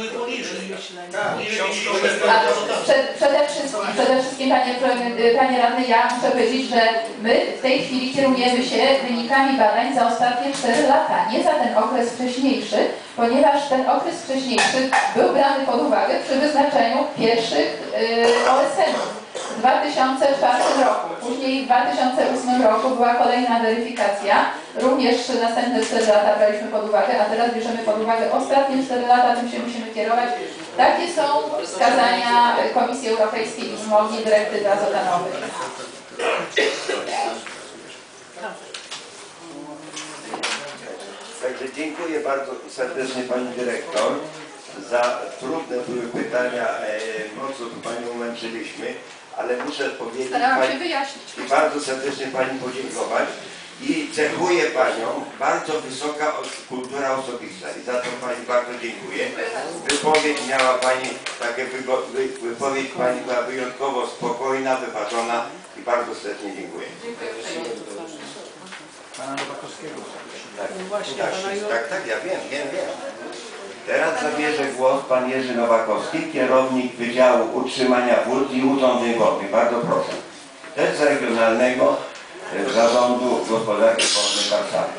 Przede wszystkim panie radny, ja muszę powiedzieć, że my w tej chwili kierujemy się wynikami badań za ostatnie 4 lata, nie za ten okres wcześniejszy, ponieważ ten okres wcześniejszy był brany pod uwagę przy wyznaczeniu pierwszych OSN-ów. W 2004 roku, później w 2008 roku była kolejna weryfikacja, również następne 4 lata braliśmy pod uwagę, a teraz bierzemy pod uwagę ostatnie 4 lata, tym się musimy kierować. Takie są wskazania Komisji Europejskiej i wymogli dyrektywy azotanowej. Także dziękuję bardzo serdecznie Pani Dyrektor za trudne były pytania, mocno tu Panią umęczyliśmy, ale muszę powiedzieć Starałam się wyjaśnić. i bardzo serdecznie Pani podziękować i cechuje Panią bardzo wysoka kultura osobista i za to Pani bardzo dziękuję. Wypowiedź miała Pani, wypowiedź Pani była wyjątkowo spokojna, wyważona i bardzo serdecznie dziękuję. Pana Nowakowskiego. Tak, ja wiem. Teraz zabierze głos Pan Jerzy Nowakowski, kierownik Wydziału Utrzymania Wód i Urządzeń Wodnych. Bardzo proszę. Też z Regionalnego Zarządu Gospodarki Wodnej Warszawy.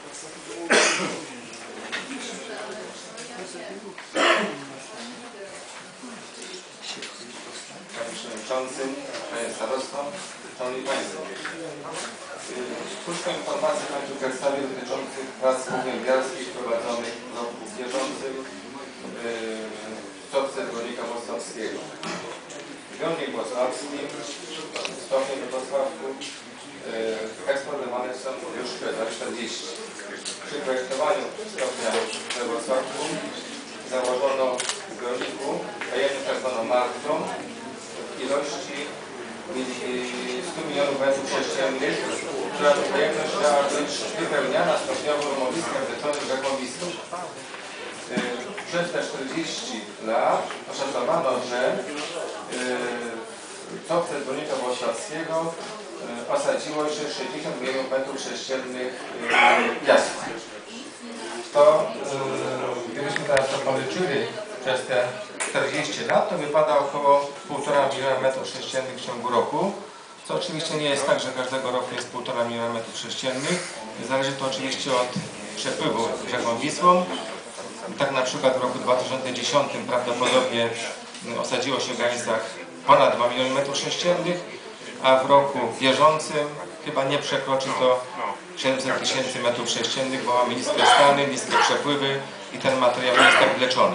Panie Przewodniczący, Panie Starosto, Szanowni Państwo. Krótką informację Państwu przedstawię dotyczących prac węgierskich prowadzonych w roku bieżącym w stopce Zgornika Włocławskiego. Zbiornik Włocławski, stopnie we Wrocławku eksploatowane są już lat 40. Przy projektowaniu stopnia we Wrocławku założono w zbiorniku tajemnicę tak zwaną martwą w ilości 100 milionów metrów sześciennych, która to pojemność miała być wypełniana stopniowo rumowiskiem wleczonym rzekowiską. Przez te 40 lat oszacowano, że topce zbiornika Włocławskiego osadziło się 60 milionów metrów sześciennych piasku. To gdybyśmy teraz to policzyli przez te 40 lat, to wypada około 1,5 miliona metrów sześciennych w ciągu roku, co oczywiście nie jest tak, że każdego roku jest 1,5 miliona metrów sześciennych. Zależy to oczywiście od przepływu rzeką Wisłą. Tak na przykład w roku 2010 prawdopodobnie osadziło się w granicach ponad 2 miliony metrów sześciennych, a w roku bieżącym chyba nie przekroczy to 700 tysięcy metrów sześciennych, bo mamy niskie stany, niskie przepływy i ten materiał jest tak wleczony.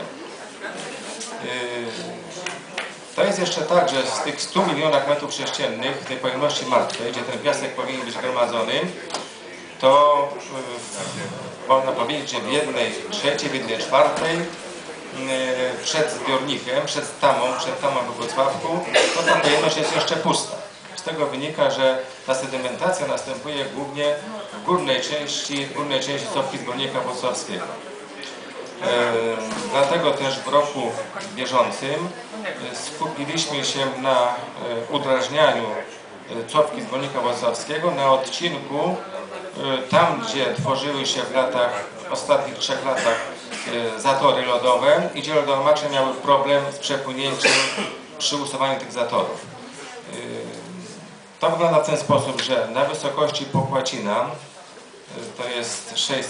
To jest jeszcze tak, że z tych 100 milionach metrów sześciennych, tej pojemności martwej, gdzie ten piasek powinien być gromadzony, to można powiedzieć, że w 1/3, w 1/4 przed zbiornikiem, przed tamą we Wrocławku, to ta pojemność jest jeszcze pusta. Z tego wynika, że ta sedymentacja następuje głównie w górnej części stopki zbiornika wrocławskiego. Dlatego też w roku bieżącym skupiliśmy się na udrażnianiu cofki zbiornika wrocławskiego na odcinku tam, gdzie tworzyły się w ostatnich 3 latach zatory lodowe i gdzie lodołamacze miały problem z przepłynięciem przy usuwaniu tych zatorów. To wygląda w ten sposób, że na wysokości Pokłacina, to jest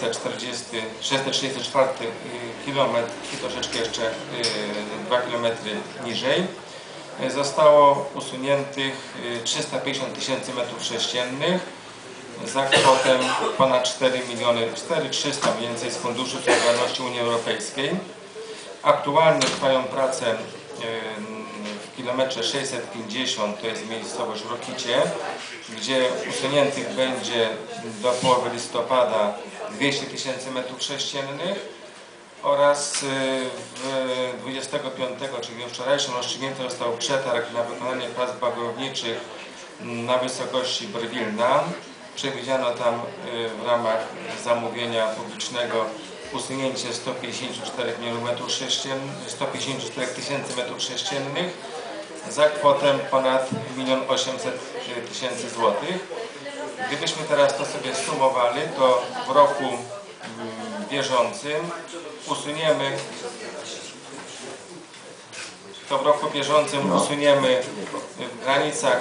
634 km i troszeczkę jeszcze 2 km niżej, zostało usuniętych 350 tysięcy metrów sześciennych za kwotę ponad 4,300 mniej więcej z Funduszu Solidarności Unii Europejskiej. Aktualnie trwają prace w kilometrze 650, to jest miejscowość w Rokicie, gdzie usuniętych będzie do połowy listopada 200 tysięcy metrów sześciennych oraz 25, czyli wczorajszym rozstrzygnięty został przetarg na wykonanie prac bagowniczych na wysokości Brwilna Przewidziano tam w ramach zamówienia publicznego usunięcie 154 tysięcy metrów sześciennych za kwotę ponad 1 800 000 złotych. Gdybyśmy teraz to sobie sumowali, to w roku bieżącym usuniemy w granicach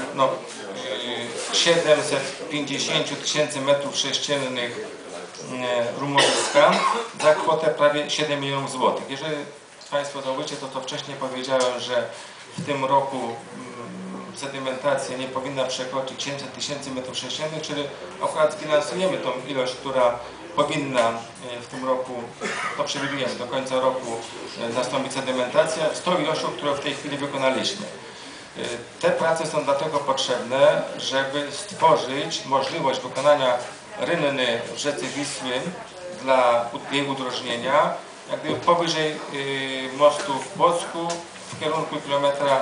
750 tysięcy metrów sześciennych rumowiska za kwotę prawie 7 milionów złotych. Jeżeli Państwo zauważycie, to wcześniej powiedziałem, że w tym roku sedymentacja nie powinna przekroczyć 700 tysięcy metrów sześciennych, czyli akurat zbilansujemy tą ilość, która powinna w tym roku, to przewidujemy, do końca roku nastąpić sedymentacja z tą ilością, którą w tej chwili wykonaliśmy. Te prace są dlatego potrzebne, żeby stworzyć możliwość wykonania rynny w rzece Wisły dla jej udrożnienia, jak gdyby powyżej mostu w Płocku w kierunku kilometra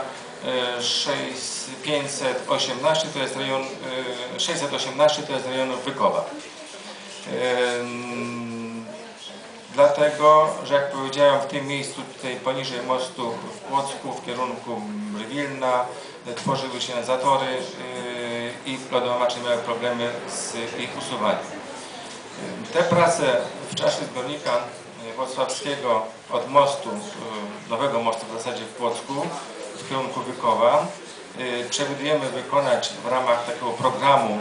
518, to jest rejon 618, to jest rejon Wykowa. Dlatego, że jak powiedziałem, w tym miejscu tutaj poniżej mostu w Płocku w kierunku Wilna tworzyły się zatory i lodołamacze miały problemy z ich usuwaniem. Te prace w czasie zbiornika włocławskiego od mostu, nowego mostu w zasadzie w Płocku w kierunku Wykowa przewidujemy wykonać w ramach takiego programu,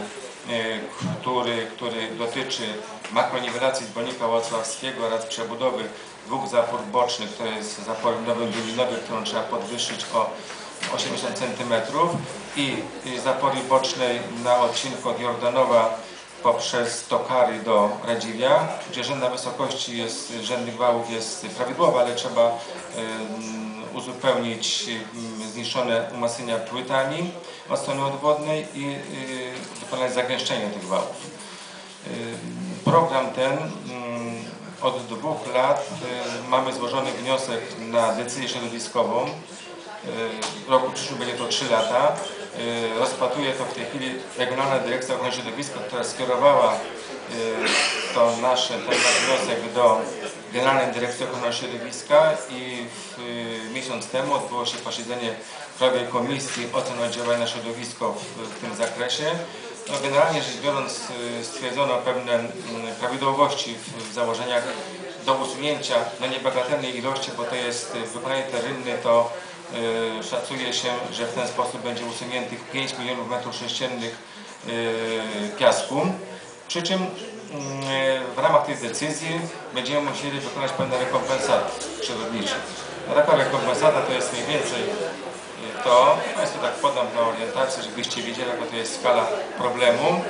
który dotyczy makroniwelacji zbiornika włocławskiego oraz przebudowy dwóch zapór bocznych, to jest zapór nowy, którą trzeba podwyższyć o 80 cm i zapory bocznej na odcinku od Jordanowa poprzez Tokary do Radziwia, gdzie rzędna wysokości rzędnych wałów jest prawidłowa, ale trzeba uzupełnić zniszczone umocnienia płytami od strony odwodnej i wykonać zagęszczenie tych wałów. Program ten od 2 lat mamy złożony wniosek na decyzję środowiskową. W roku przyszłym będzie to 3 lata. Rozpatruje to w tej chwili Regionalna Dyrekcja Ochrony Środowiska, która skierowała ten nasz wniosek do Generalnej Dyrekcji Ochrony Środowiska i miesiąc temu odbyło się posiedzenie Krajowej Komisji Oceny Oddziaływania na Środowisko w tym zakresie. No, generalnie rzecz biorąc stwierdzono pewne prawidłowości w założeniach do usunięcia niebagatelnej ilości, bo to jest wykonanie terenne, to szacuje się, że w ten sposób będzie usuniętych 5 milionów metrów sześciennych piasku. Przy czym w ramach tej decyzji będziemy musieli wykonać pewne rekompensaty przyrodnicze. Taka rekompensata to jest mniej więcej to, Państwu tak podam na orientację, żebyście wiedzieli, jaka to jest skala problemu.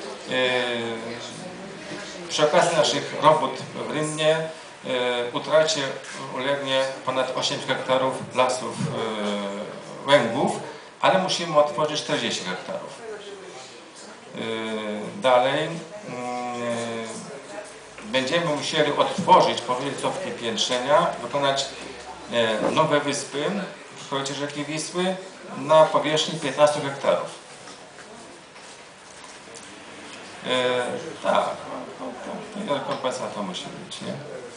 Przy okazji naszych robót w Rynnie utracie ulegnie ponad 8 hektarów lasów łęgów, ale musimy otworzyć 40 hektarów. Dalej będziemy musieli odtworzyć powyżej cofki piętrzenia, wykonać nowe wyspy w korycie rzeki Wisły na powierzchni 15 hektarów. Tak, rekompensata musi być, nie?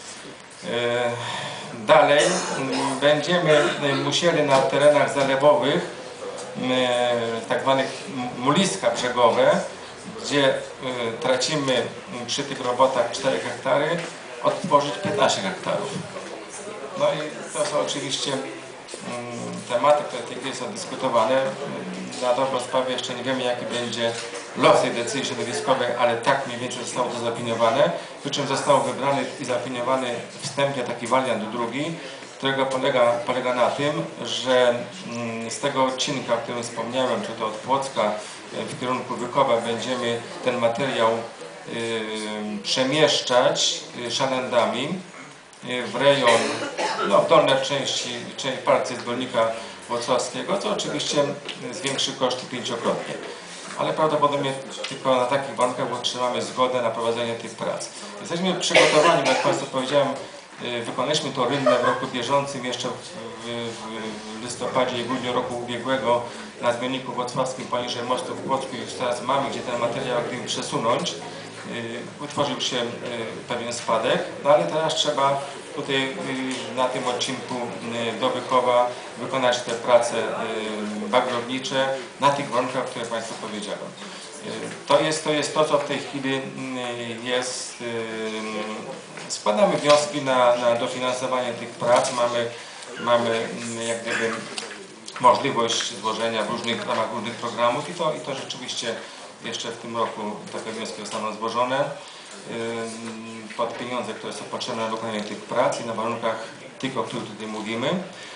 Dalej będziemy musieli na terenach zalewowych, tak zwanych muliska brzegowe, gdzie tracimy przy tych robotach 4 hektary, odtworzyć 15 hektarów. No i to są oczywiście tematy, które w tej chwili są dyskutowane. Na dobrą sprawę jeszcze nie wiemy, jaki będzie los tej decyzji środowiskowej, ale tak mniej więcej zostało to zaopiniowane, przy czym został wybrany i zaopiniowany wstępnie taki wariant drugi, którego polega na tym, że z tego odcinka, o którym wspomniałem, czy to od Płocka w kierunku Wykowa, będziemy ten materiał przemieszczać szanendami w rejon, no, w dolnej części partii zbiornika włocławskiego, co oczywiście zwiększy koszty 5-krotnie. Ale prawdopodobnie tylko na takich warunkach otrzymamy zgodę na prowadzenie tych prac. Jesteśmy przygotowani, jak Państwu powiedziałem, Wykonaliśmy to rynnę w roku bieżącym, jeszcze w listopadzie i grudniu roku ubiegłego na zbiorniku włocławskim poniżej mostu w Płocku. Już teraz mamy gdzie ten materiał gdy przesunąć. Utworzył się pewien spadek, no ale teraz trzeba tutaj na tym odcinku do Bykowa wykonać te prace bagrownicze na tych warunkach, które Państwu powiedziałem. To jest to, co w tej chwili jest. Składamy wnioski na dofinansowanie tych prac. Mamy jak gdyby możliwość złożenia w ramach różnych programów i to rzeczywiście jeszcze w tym roku takie wnioski zostaną złożone pod pieniądze, które są potrzebne na wykonanie tych prac i na warunkach tych, o których tutaj mówimy.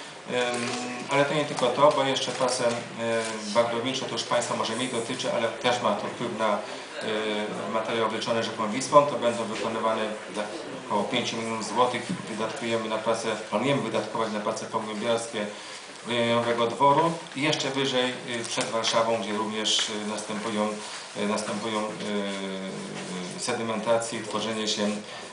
Ale to nie tylko to, bo jeszcze prace bagrownicze to już Państwa może mniej dotyczy, ale też ma to wpływ na materiał wleczony rzeką Wisłą. To będą wykonywane za około 5 milionów złotych. Planujemy wydatkować na prace pogłębiarskie rejonowego dworu i jeszcze wyżej przed Warszawą, gdzie również następują sedimentacje i tworzenie się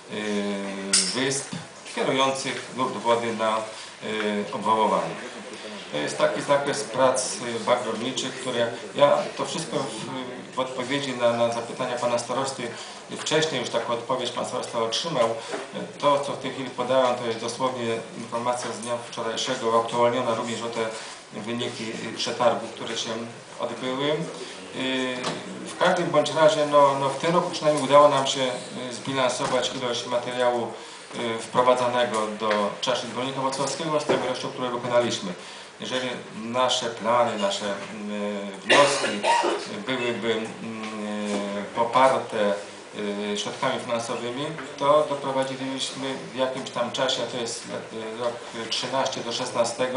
wysp kierujących nurt wody na obwałowanie. To jest taki zakres prac bagrowniczych, które ja to wszystko w odpowiedzi na zapytania pana starosty wcześniej już taką odpowiedź pan starosta otrzymał. To, co w tej chwili podałem, to jest dosłownie informacja z dnia wczorajszego, aktualniona również o te wyniki przetargów, które się odbyły. W każdym bądź razie w tym roku przynajmniej udało nam się zbilansować ilość materiału wprowadzanego do czaszy zbiornika włocławskiego z tą ilością, którą wykonaliśmy. Jeżeli nasze plany, nasze wnioski byłyby poparte środkami finansowymi, to doprowadziliśmy w jakimś tam czasie, a to jest rok 13 do 16,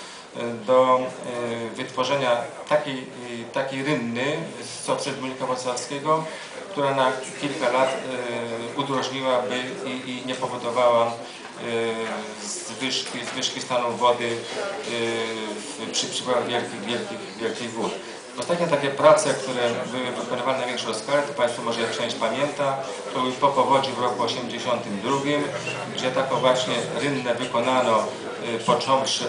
do wytworzenia takiej rynny z obsady zbiornika włocławskiego, która na kilka lat udrożniłaby i nie powodowała zwyżki stanu wody przy przypływach wielkich wód. Ostatnie takie prace, które były wykonywane na większą skalę, to Państwo może część pamięta, to były po powodzi w roku 82, gdzie taką właśnie rynnę wykonano począwszy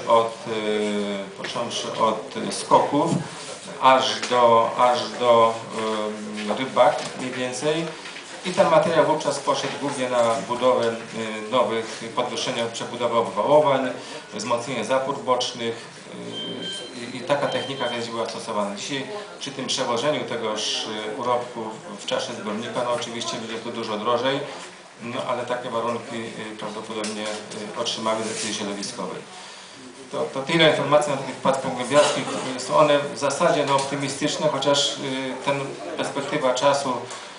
od skoków aż do Rybak mniej więcej. I ten materiał wówczas poszedł głównie na budowę nowych, podwyższenie przebudowę obwałowań, wzmocnienie zapór bocznych i taka technika była stosowana. Dzisiaj przy tym przewożeniu tegoż urobku w czasze zbiornika, oczywiście będzie to dużo drożej, ale takie warunki prawdopodobnie otrzymały decyzji środowiskowej. To tyle informacji na tych prac pogłębiarskich. Są one w zasadzie optymistyczne, chociaż ten perspektywa czasu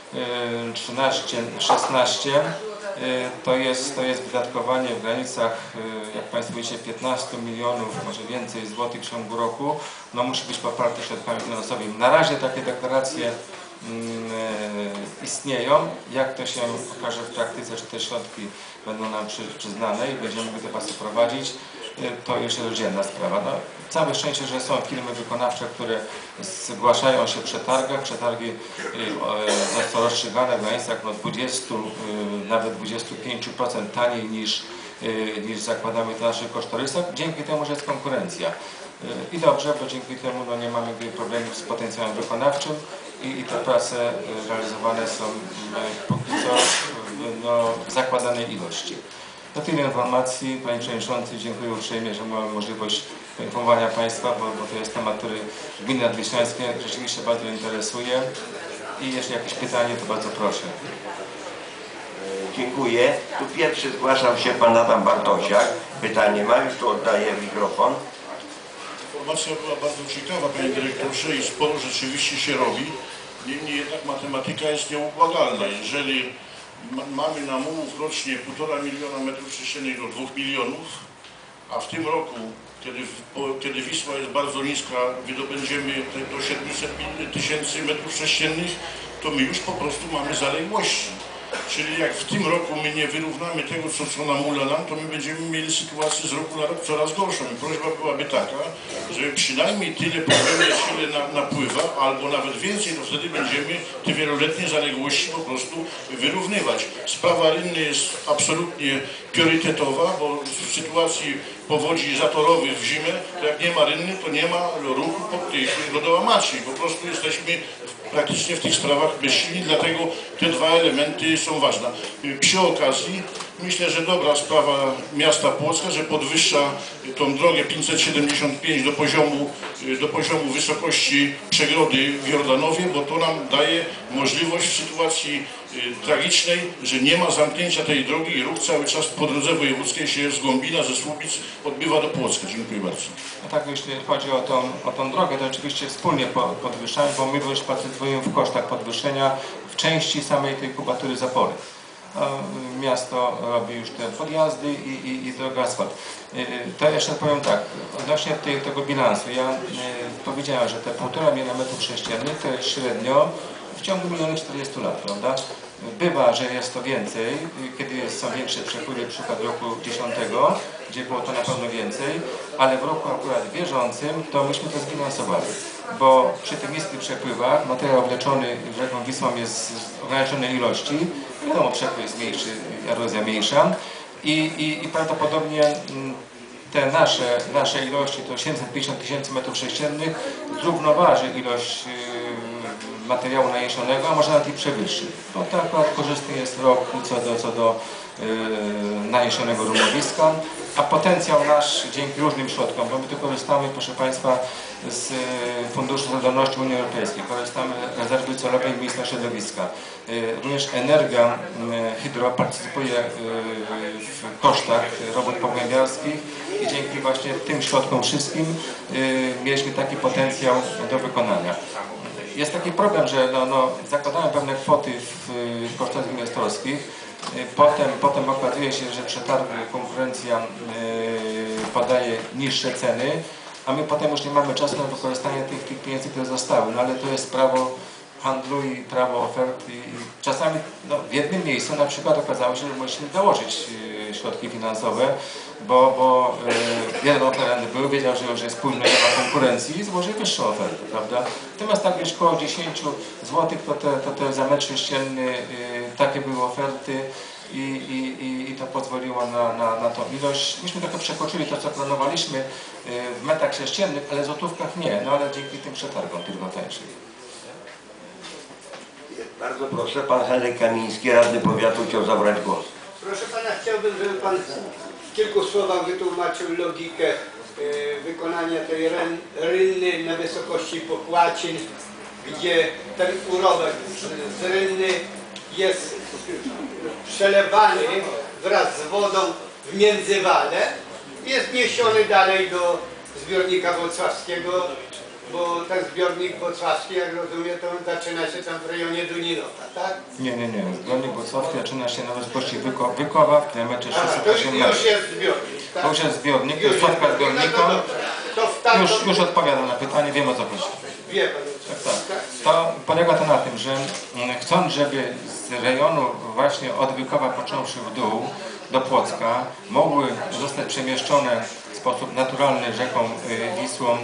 13-16 to jest wydatkowanie w granicach, jak Państwo wiecie, 15 milionów, może więcej złotych w ciągu roku. Musi być poparte środkami finansowymi. Na razie takie deklaracje istnieją. Jak to się okaże w praktyce, czy te środki będą nam przyznane i będziemy mogli te prace prowadzić, to już jest oddzielna sprawa. Całe szczęście, że są firmy wykonawcze, które zgłaszają się w przetargach. Przetargi są rozstrzygane w granicach 20, nawet 25% taniej niż zakładamy w naszych kosztorysach. Dzięki temu, że jest konkurencja. I dobrze, bo dzięki temu nie mamy problemów z potencjałem wykonawczym i te prace realizowane są póki co w zakładanej ilości. To tyle informacji. Panie Przewodniczący, dziękuję uprzejmie, że mamy możliwość poinformowania Państwa, bo to jest temat, który gminy nadwiślańskie rzeczywiście bardzo interesuje. I jeśli jakieś pytanie, to bardzo proszę. Dziękuję. Tu pierwszy zgłaszał się pan Adam Bartosiak. Pytanie ma, już tu oddaję mikrofon. Informacja była bardzo ciekawa, panie dyrektorze, i sporo rzeczywiście się robi. Niemniej jednak matematyka jest nieubłagalna. Jeżeli mamy na mułów rocznie 1,5 miliona metrów sześciennych do 2 milionów, a w tym roku, kiedy Wisła jest bardzo niska, wydobędziemy do 700 tysięcy metrów sześciennych, to my już po prostu mamy zaległości. Czyli jak w tym roku my nie wyrównamy tego, co nam ula, to my będziemy mieli sytuację z roku na rok coraz gorszą. I prośba byłaby taka, żeby przynajmniej tyle popełniać, ile napływa, albo nawet więcej, to wtedy będziemy te wieloletnie zaległości po prostu wyrównywać. Sprawa Rynny jest absolutnie priorytetowa, bo w sytuacji powodzi zatorowych w zimę, to jak nie ma Rynny, to nie ma ruchu po tych lodołamaczy. Po prostu jesteśmy praktycznie w tych sprawach bezsilni, dlatego te dwa elementy są ważne. Przy okazji myślę, że dobra sprawa miasta Płocka, że podwyższa tą drogę 575 do poziomu wysokości przegrody w Jordanowie, bo to nam daje możliwość w sytuacji tragicznej, że nie ma zamknięcia tej drogi i ruch cały czas po drodze wojewódzkiej się z Głąbina, ze Słubic odbywa do Płocka. Dziękuję bardzo. A tak, jeśli chodzi o tą drogę, to oczywiście wspólnie podwyższamy, bo my już partycypujemy w kosztach podwyższenia w części samej tej kubatury zapory. Miasto robi już te podjazdy i droga asfalt. To jeszcze powiem tak, odnośnie tego bilansu. Ja powiedziałem, że te 1,5 miliona metrów sześciennych to jest średnio w ciągu 1,040 lat, prawda? Bywa, że jest to więcej, kiedy są większe przepływy, przykład roku 10, gdzie było to na pewno więcej, ale w roku akurat bieżącym to myśmy to zbilansowali, bo przy tych niskich przepływach materiał wleczony rzeką Wisłą jest w ograniczonej ilości, wiadomo, przepływ jest mniejszy, erozja mniejsza i prawdopodobnie te nasze ilości to 750 000 metrów sześciennych zrównoważy ilość materiału naniesionego, a może nawet i przewyższy. No to akurat korzystny jest rok co do naniesionego rumowiska, a potencjał nasz dzięki różnym środkom, bo my tu korzystamy, proszę Państwa, z Funduszu Solidarności Unii Europejskiej, korzystamy z rezerwy celowej Ministra Środowiska. Również Energa Hydro partycypuje w kosztach robót pogłębiarskich i dzięki właśnie tym środkom wszystkim mieliśmy taki potencjał do wykonania. Jest taki problem, że zakładamy pewne kwoty w kosztach inwestorskich, potem okazuje się, że przetarg konkurencja podaje niższe ceny, a my potem już nie mamy czasu na wykorzystanie tych pieniędzy, które zostały, no ale to jest prawo handlu i prawo ofert i czasami w jednym miejscu na przykład okazało się, że musimy dołożyć środki finansowe, bo jeden oferent był, wiedział, że już jest późno, nie ma konkurencji i złożył wyższą ofertę, prawda? Natomiast tak już około 10 zł to za metr sześcienny takie były oferty i to pozwoliło na tą ilość. Myśmy trochę przekroczyli to, co planowaliśmy w metrach sześciennych, ale w złotówkach nie, no ale dzięki tym przetargom tylko tańszych. Bardzo proszę, pan Henryk Kamiński, radny powiatu, chciał zabrać głos. Proszę pana, chciałbym, żeby pan w kilku słowach wytłumaczył logikę wykonania tej Rynny na wysokości Popłacin, gdzie ten urobek z Rynny jest przelewany wraz z wodą w Międzywale i jest niesiony dalej do zbiornika włocławskiego, bo ten zbiornik włocławski, jak rozumiem, to zaczyna się tam w rejonie Duninowa, tak? Nie. Zbiornik włocławski zaczyna się na wysokości Wykowa w kilometrze 618. To już jest zbiornik, tak? To już jest zbiornik, to jest sławka zbiornika. Już odpowiadam na pytanie, wiem o co chodzi. Wie pan. Tak. To polega to na tym, że chcąc, żeby z rejonu właśnie od Wykowa począwszy w dół do Płocka mogły zostać przemieszczone w sposób naturalny rzeką Wisłą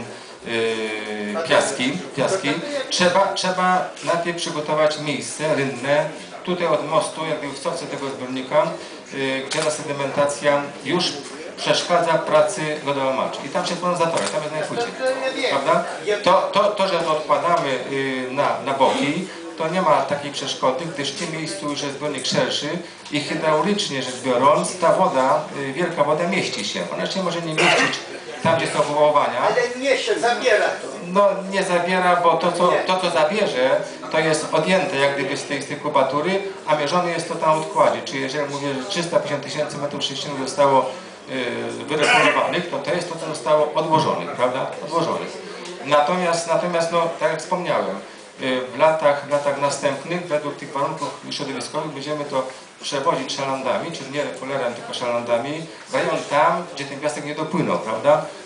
piaski, trzeba najpierw przygotować miejsce rynne, tutaj od mostu, jakby w stopce tego zbiornika, gdzie ta sedymentacja już przeszkadza pracy lodołamaczy. I tam się tworzą zatory, tam jest najpłyciej. Prawda? To, że to odkładamy na boki, to nie ma takiej przeszkody, gdyż w tym miejscu już jest zbiornik szerszy i hydraulicznie rzecz biorąc, ta woda, wielka woda mieści się. Ona się może nie mieścić tam, gdzie są wywoływania. Ale nie się zabiera to. No nie zabiera, bo to co zabierze, to jest odjęte jak gdyby z tej kubatury, a mierzone jest to tam odkładzie. Czyli jeżeli mówię, że 350 000 metrów sześciennych zostało wyregulowanych, to jest to, co zostało odłożonych, prawda? Odłożonych. Natomiast tak jak wspomniałem, w latach następnych, według tych warunków środowiskowych, będziemy to przewozić szalandami, czyli nie regularem, tylko szalandami, w rejon tam, gdzie ten piasek nie dopłynął, prawda?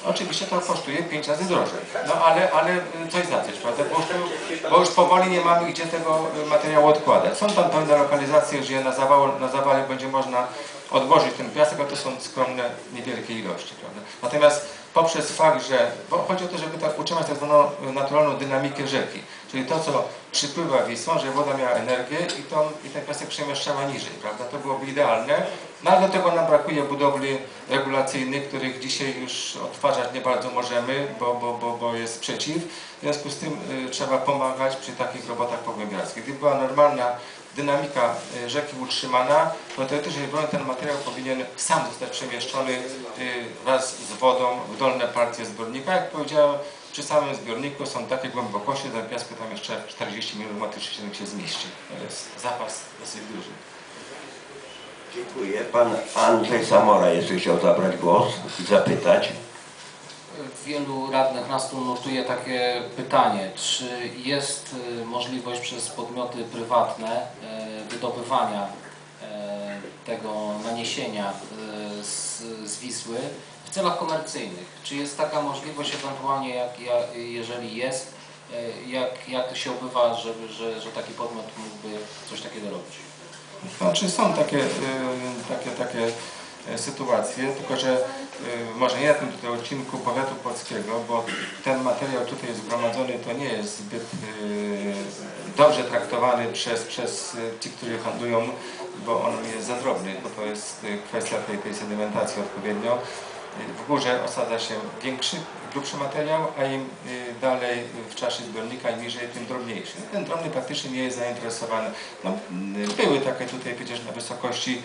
Oczywiście to kosztuje 5 razy drożej, no ale coś za coś, prawda? Bo już powoli nie mamy gdzie tego materiału odkładać. Są tam pewne lokalizacje, gdzie na zawale będzie można odłożyć ten piasek, a to są skromne, niewielkie ilości, prawda? Natomiast poprzez fakt, że, bo chodzi o to, żeby tak utrzymać tak zwaną naturalną dynamikę rzeki, czyli to, co przypływa Wisłą, że woda miała energię i ten piasek przemieszczała niżej, prawda? To byłoby idealne, no ale do tego nam brakuje budowli regulacyjnych, których dzisiaj już odtwarzać nie bardzo możemy, bo jest sprzeciw. W związku z tym trzeba pomagać przy takich robotach pogłębiarskich. Gdyby była normalna dynamika rzeki utrzymana, to teoretycznie ten materiał powinien sam zostać przemieszczony wraz z wodą w dolne partie zbiornika. Jak powiedziałem, przy samym zbiorniku są takie głębokości, że piasku tam jeszcze 40 mm się zmieści. To jest zapas dosyć duży. Dziękuję. Pan Andrzej Samora jeszcze chciał zabrać głos i zapytać. Wielu radnych nas tu nurtuje takie pytanie, czy jest możliwość przez podmioty prywatne wydobywania tego naniesienia z Wisły w celach komercyjnych? Czy jest taka możliwość ewentualnie, jeżeli jest, jak to się obywa, że taki podmiot mógłby coś takiego robić? Znaczy są takie sytuacje, tylko że może nie na tym tutaj odcinku powiatu płockiego, bo ten materiał tutaj zgromadzony to nie jest zbyt dobrze traktowany przez tych, którzy handlują, bo on jest za drobny, bo to jest kwestia tej sedymentacji odpowiednio. W górze osadza się większy, grubszy materiał, a im dalej w czasie zbiornika, im niżej, tym drobniejszy. Ten drobny praktycznie nie jest zainteresowany. No, były takie tutaj przecież na wysokości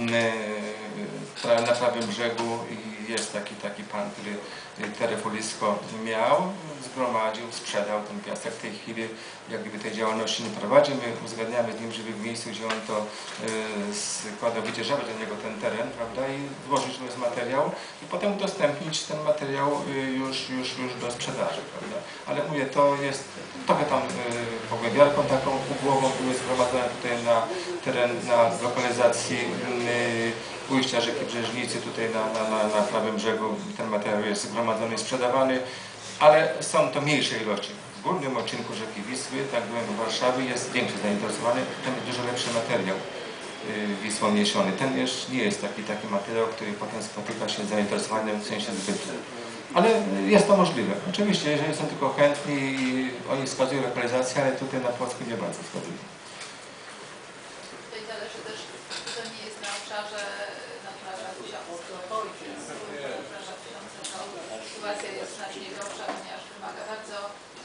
na prawym brzegu i jest taki pan, który terefulisko miał, zgromadził, sprzedał ten piasek. W tej chwili jak gdyby tej działalności nie prowadzi. My uzgadniamy z nim, żeby w miejscu, gdzie on to składał, wydzierżawić do niego ten teren, prawda, i włożyć z materiał i potem udostępnić ten materiał już do sprzedaży, prawda. Ale mówię, to jest trochę tam pogłębiarką taką ugłową były zgromadzone tutaj na teren, na lokalizacji ujścia rzeki Brzeżnicy, tutaj na prawym brzegu ten materiał jest zgromadzony i sprzedawany, ale są to mniejsze ilości. W górnym odcinku rzeki Wisły, tak byłem w Warszawie, jest większy zainteresowany, tam jest dużo lepszy materiał Wisłą niesiony. Ten już nie jest taki materiał, który potem spotyka się z zainteresowaniem w sensie zbytu. Ale jest to możliwe. Oczywiście, jeżeli są tylko chętni i oni wskazują lokalizację, ale tutaj na Płocku nie bardzo wskazują. Tutaj zależy też, czy to nie jest na obszarze Natura 2000. Sytuacja jest znacznie gorsza, ponieważ wymaga bardzo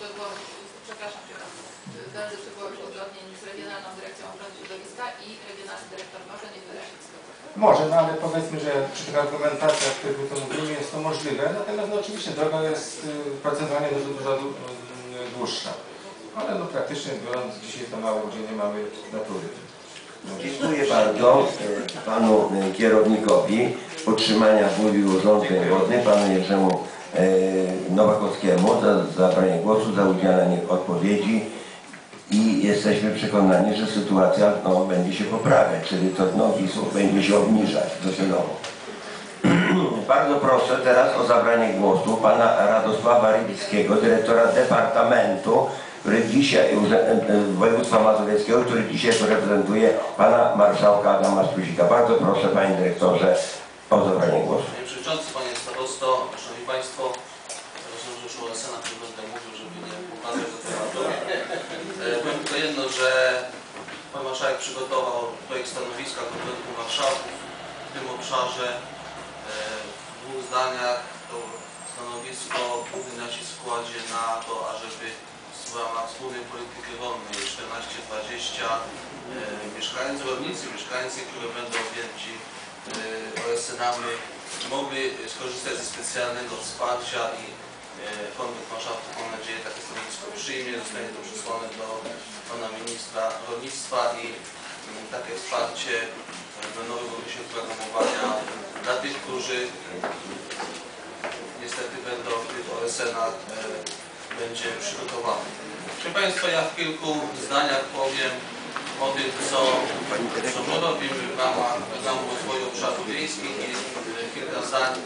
szczegółowych uzgodnień z Regionalną Dyrekcją Ochrony Środowiska i Regionalny Dyrektor może nie wyrazić zgody. Może, no ale powiedzmy, że przy tych argumentacjach, które tu mówimy, jest to możliwe, natomiast no, oczywiście droga jest procentualnie dużo dłuższa. Ale no praktycznie biorąc, dzisiaj to mało gdzie nie mamy natury. Dziękuję bardzo panu kierownikowi utrzymania burzy urządzeń wodnych, panu Jerzemu Nowakowskiemu za zabranie głosu, za udzielenie odpowiedzi i jesteśmy przekonani, że sytuacja będzie się poprawiać, czyli to Wisłów będzie się obniżać docelowo. Bardzo proszę teraz o zabranie głosu pana Radosława Rybickiego, dyrektora Departamentu Województwa Mazowieckiego, który dzisiaj reprezentuje pana marszałka Adama Struzika. Bardzo proszę, panie dyrektorze, o zabranie głosu. Panie przewodniczący, panie starosto, szanowni państwo, rozumiem, że już o SN-ach nie będę mówił, żeby nie pokazać do tematu. Powiem tylko jedno, że pan marszałek przygotował projekt stanowiska Konwentu Marszałków w tym obszarze. W dwóch zdaniach to stanowisko główny nacisk kładzie na to, ażeby w ramach wspólnej polityki rolnej 14-20 mieszkańcy, rolnicy, które będą objęci OSN-ami mogli skorzystać ze specjalnego wsparcia i Konwent Marszałków, mam nadzieję, takie stanowisko przyjmie, zostanie to przesłane do pana ministra rolnictwa i takie wsparcie w nowym okresie programowania dla tych, którzy niestety będą w tych OSN-ach będzie przygotowany. Proszę państwa, ja w kilku zdaniach powiem o tym, co my robimy w ramach programu rozwoju obszarów wiejskich i kilka zdań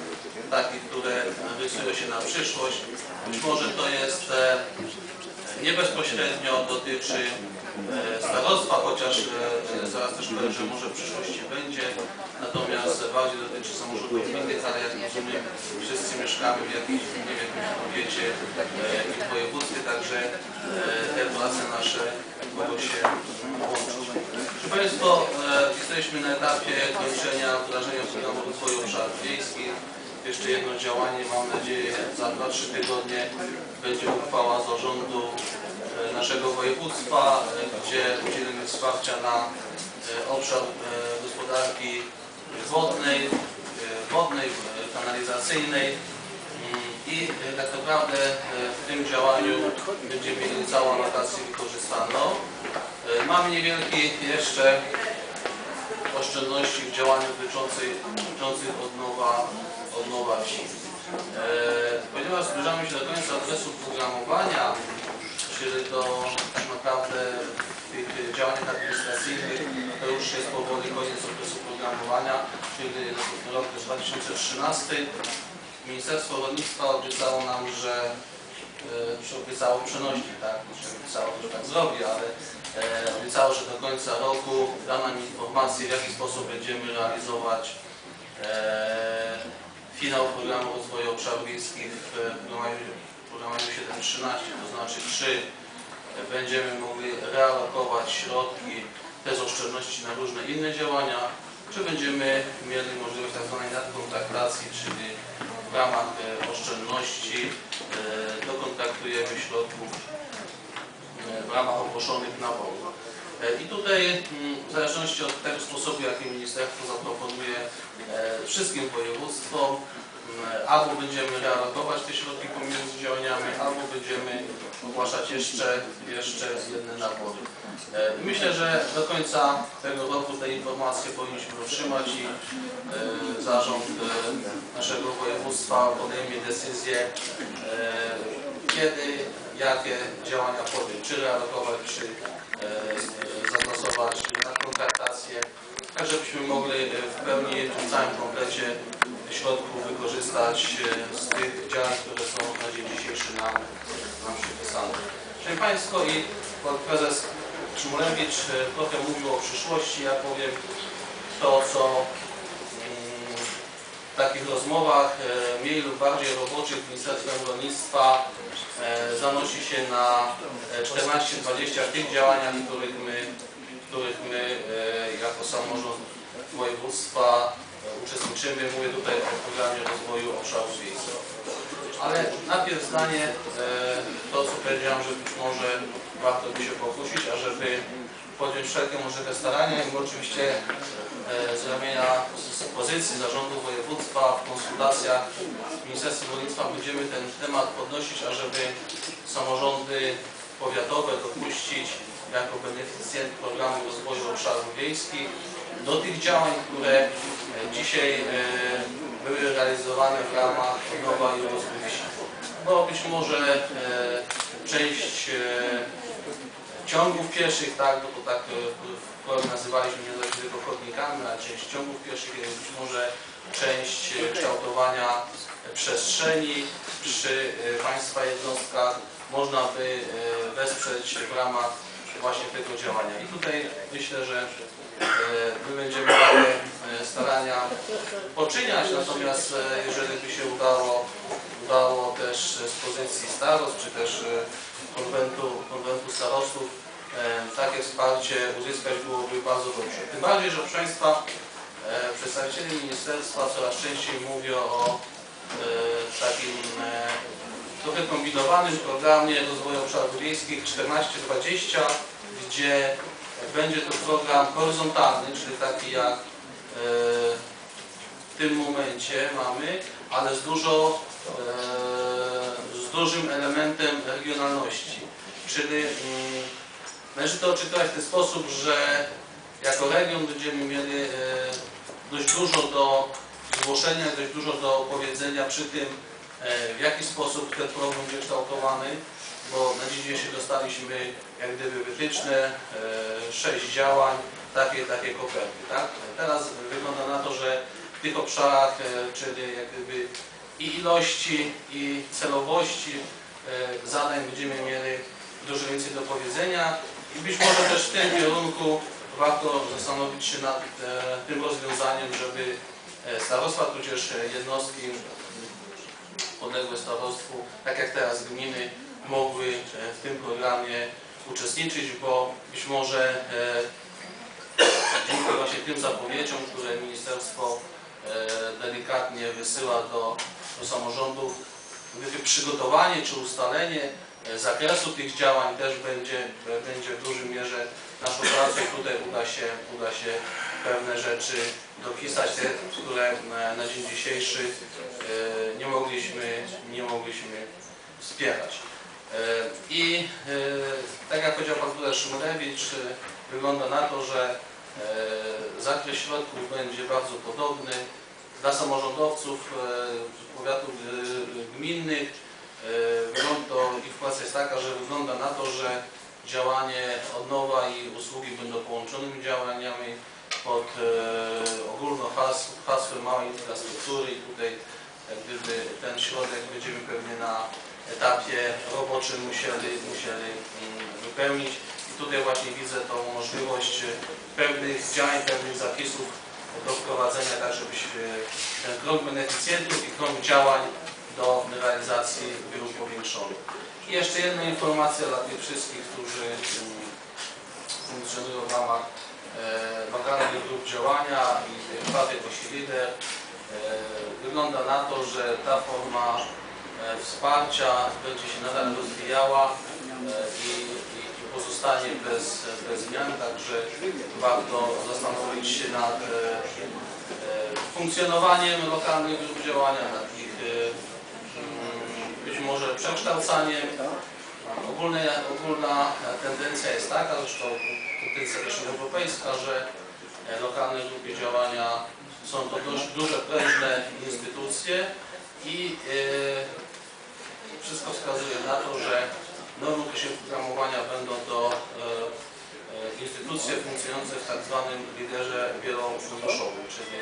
takich, które rysują się na przyszłość. Być może to jest nie bezpośrednio dotyczy starostwa, chociaż zaraz też powiem, że może w przyszłości będzie, natomiast bardziej dotyczy samorządów gminnych, ale jak rozumiem, wszyscy mieszkamy w jakimś powiecie i w województwie, także te prace nasze mogą się łączyć. Proszę Państwa, jesteśmy na etapie kończenia wdrażania programu rozwoju obszarów wiejskich. Jeszcze jedno działanie, mam nadzieję, za 2-3 tygodnie będzie uchwała zarządu naszego województwa, gdzie udzielimy wsparcia na obszar gospodarki wodnej, kanalizacyjnej i tak naprawdę w tym działaniu będziemy mieli całą alokację wykorzystaną. Mamy niewielkie jeszcze oszczędności w działaniu dotyczących odnowa wsi. Ponieważ zbliżamy się do końca okresu programowania, czyli do tak naprawdę tych działań administracyjnych, to już jest powoli koniec okresu programowania, czyli rok 2013. Ministerstwo Rolnictwa obiecało nam, że obiecało przenośnik, tak, obiecało, że tak zrobi, ale obiecało, że do końca roku da nam informację, w jaki sposób będziemy realizować finał programu rozwoju obszarów wiejskich w programie 7.13, to znaczy czy będziemy mogli realokować środki, te z oszczędności na różne inne działania, czy będziemy mieli możliwość tzw. nadkontraktacji, czyli w ramach oszczędności dokontraktujemy środków w ramach ogłoszonych naborów. I tutaj w zależności od tego sposobu, jaki ministerstwo zaproponuje wszystkim województwom, albo będziemy realokować te środki pomiędzy działaniami, albo będziemy ogłaszać jeszcze jedne nabory. Myślę, że do końca tego roku te informacje powinniśmy otrzymać i zarząd naszego województwa podejmie decyzję, kiedy, jakie działania podjąć, czy realokować, czy zastosować na kontraktację, tak żebyśmy mogli w pełni, w całym komplecie środków wykorzystać z tych działań, które są na dzień dzisiejszy nam przypisane. Szanowni Państwo, i pan prezes Szymulewicz trochę mówił o przyszłości. Ja powiem to, co w takich rozmowach mniej lub bardziej roboczych z Ministerstwem Rolnictwa zanosi się na 14-20 tych działaniach, w których my jako samorząd województwa uczestniczymy. Mówię tutaj o programie rozwoju obszarów wiejskich. Ale najpierw zdanie to, co powiedziałem, że być może warto by się pokusić, ażeby podjąć wszelkie możliwe starania i my oczywiście z ramienia pozycji zarządu województwa w konsultacjach z Ministerstwem Rolnictwa będziemy ten temat podnosić, ażeby samorządy powiatowe dopuścić jako beneficjent programu rozwoju obszarów wiejskich do tych działań, które dzisiaj były realizowane w ramach odnowa i rozwój wsi. Bo być może część ciągów pieszych, tak, bo to tak nazywaliśmy nie dość tylko chodnikami, a część ciągów pieszych, być może część kształtowania przestrzeni przy Państwa jednostkach można by wesprzeć w ramach właśnie tego działania. I tutaj myślę, że my będziemy takie starania poczyniać, natomiast jeżeli by się udało też z pozycji starost, czy też konwentu starostów takie wsparcie uzyskać byłoby bardzo dobrze. Tym bardziej, że proszę Państwa, przedstawiciele ministerstwa coraz częściej mówią o takim trochę kombinowanym programie rozwoju obszarów wiejskich 14-20, gdzie będzie to program horyzontalny, czyli taki jak w tym momencie mamy, ale z dużym elementem regionalności. Czyli należy to odczytywać w ten sposób, że jako region będziemy mieli dość dużo do zgłoszenia, dość dużo do opowiedzenia przy tym, w jaki sposób ten program będzie kształtowany, bo na dziś dzisiejszy dostaliśmy jak gdyby wytyczne, 6 działań, takie koperty. Tak? Teraz wygląda na to, że w tych obszarach, czyli jak gdyby i ilości, i celowości zadań będziemy mieli dużo więcej do powiedzenia i być może też w tym kierunku warto zastanowić się nad tym rozwiązaniem, żeby starostwa, tudzież jednostki podległe starostwu, tak jak teraz gminy, mogły w tym programie uczestniczyć, bo być może dzięki właśnie tym zapowiedziom, które ministerstwo delikatnie wysyła do samorządów, przygotowanie czy ustalenie zakresu tych działań też będzie w dużej mierze naszą pracą i tutaj uda się pewne rzeczy dopisać, te, które na dzień dzisiejszy nie mogliśmy wspierać. I tak jak powiedział pan tutaj Szymlewicz, wygląda na to, że zakres środków będzie bardzo podobny. Dla samorządowców powiatów gminnych ich praca jest taka, że wygląda na to, że działanie odnowa i usługi będą połączonymi działaniami pod ogólnohasłem małej infrastruktury i tutaj jak gdyby ten środek będziemy pewnie na etapie roboczym musieli wypełnić. I tutaj właśnie widzę tą możliwość pewnych działań, pewnych zapisów do wprowadzenia, tak żeby ten krąg beneficjentów i krąg działań do realizacji był powiększony. I jeszcze jedna informacja dla tych wszystkich, którzy funkcjonują w ramach lokalnych grup działania i czwartej osi LIDER. Wygląda na to, że ta forma wsparcia będzie się nadal rozwijała i pozostanie bez zmian, także warto zastanowić się nad funkcjonowaniem lokalnych grup działania, nad ich być może przekształcaniem. Ogólna tendencja jest taka, zresztą tendencja też europejska, że lokalne grupy działania są to dość duże, prężne instytucje i wszystko wskazuje na to, że w nowym okresie programowania będą to instytucje funkcjonujące w tak zwanym liderze wielofunduszowym, czyli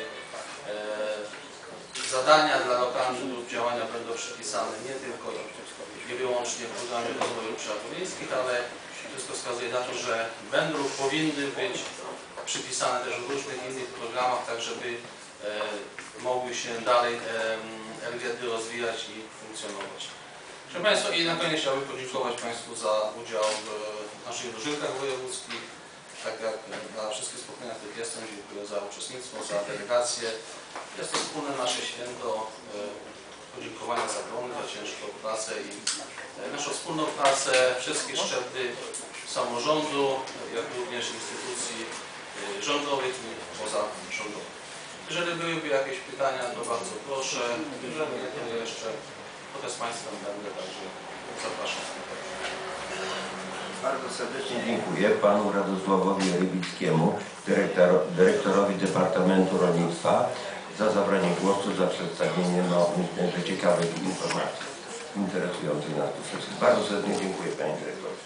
zadania dla lokalnych grup działania będą przypisane nie tylko i wyłącznie w programie rozwoju obszarów wiejskich, ale wszystko wskazuje na to, że będą lub powinny być przypisane też w różnych innych programach, tak żeby mogły się dalej LGD rozwijać i funkcjonować. Proszę Państwa, i na koniec chciałbym podziękować Państwu za udział w naszych dożynkach wojewódzkich. Tak jak na wszystkich spotkaniach, których jestem, dziękuję za uczestnictwo, za delegację. Jest to wspólne nasze święto podziękowania za plony, za ciężką pracę i naszą wspólną pracę wszystkich szczebli samorządu, jak również instytucji rządowych i pozarządowych. Jeżeli byłyby jakieś pytania, to bardzo proszę. Jeżeli nie, to jeszcze potem z Państwem będę, także zapraszam. Bardzo serdecznie dziękuję panu Radosławowi Rybickiemu, dyrektorowi Departamentu Rolnictwa, za zabranie głosu, za przedstawienie myślę, że ciekawych informacji interesujących nas tu wszystkich. Bardzo serdecznie dziękuję, panie dyrektorze.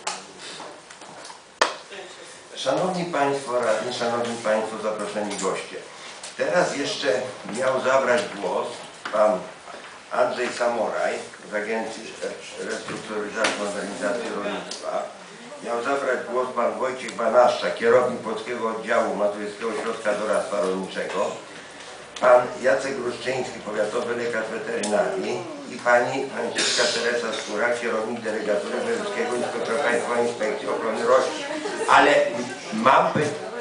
Szanowni Państwo radni, Szanowni Państwo zaproszeni goście. Teraz jeszcze miał zabrać głos pan Andrzej Samoraj z Agencji Restrukturyzacji i Modernizacji Rolnictwa. Miał zabrać głos pan Wojciech Banaszczak, kierownik Polskiego Oddziału Mazowieckiego Ośrodka Doradztwa Rolniczego, pan Jacek Gruszczyński, powiatowy lekarz weterynarii i pani Franciszka Teresa Skóra, kierownik delegatury Wojewódzkiego Inspektora Państwowej Inspekcji Ochrony Roślin. Ale mam pytanie.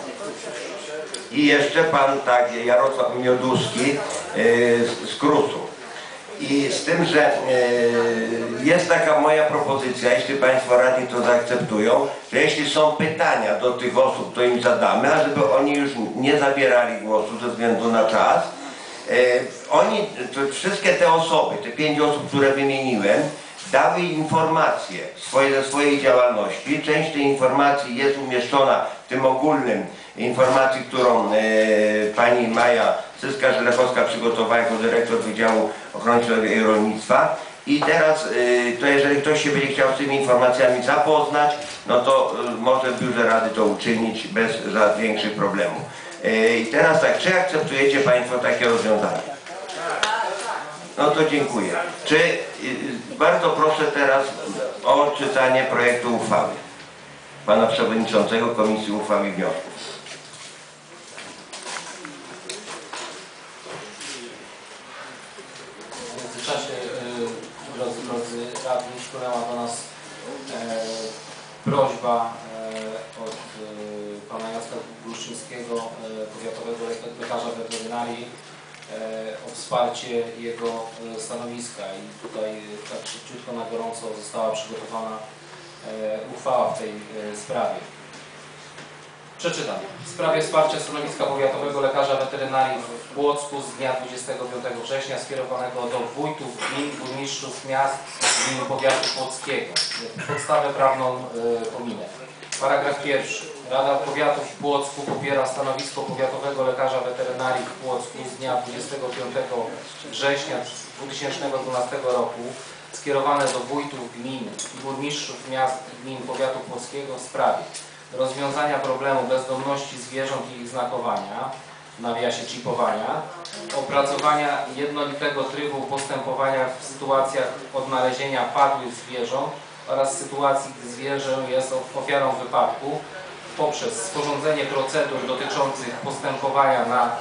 I jeszcze pan Jarosław Mioduski z KRUS-u. I z tym, że jest taka moja propozycja, jeśli Państwo radni to zaakceptują, że jeśli są pytania do tych osób, to im zadamy, a żeby oni już nie zabierali głosu ze względu na czas. Wszystkie te osoby, te 5 osób, które wymieniłem, dały informacje ze swojej działalności. Część tej informacji jest umieszczona w tym ogólnym informacji, którą pani Maja Syska-Żelechowska przygotowała jako dyrektor Wydziału Ochrony Środowiska i Rolnictwa. I teraz, to jeżeli ktoś się będzie chciał z tymi informacjami zapoznać, no to może w biurze rady to uczynić bez żadnych większych problemów. I teraz tak, czy akceptujecie Państwo takie rozwiązanie? No to dziękuję. Czy bardzo proszę teraz o czytanie projektu uchwały pana przewodniczącego Komisji Uchwał i Wniosków. W międzyczasie, drodzy radni, wpłynęła do nas prośba od pana Jacka Głuszczyńskiego, powiatowego lekarza weterynarii, o wsparcie jego stanowiska i tutaj tak szybciutko na gorąco została przygotowana uchwała w tej sprawie. Przeczytam. W sprawie wsparcia stanowiska powiatowego lekarza weterynarii w Płocku z dnia 25 września skierowanego do wójtów gmin, burmistrzów miast gmin powiatu płockiego. Podstawę prawną pominę. Paragraf pierwszy. Rada Powiatu w Płocku popiera stanowisko powiatowego lekarza weterynarii w Płocku z dnia 25 września 2012 roku skierowane do wójtów gmin i burmistrzów miast i gmin powiatu płockiego w sprawie rozwiązania problemu bezdomności zwierząt i ich znakowania, w nawiasie czipowania, opracowania jednolitego trybu postępowania w sytuacjach odnalezienia padłych zwierząt oraz sytuacji, gdy zwierzę jest ofiarą wypadku, poprzez sporządzenie procedur dotyczących postępowania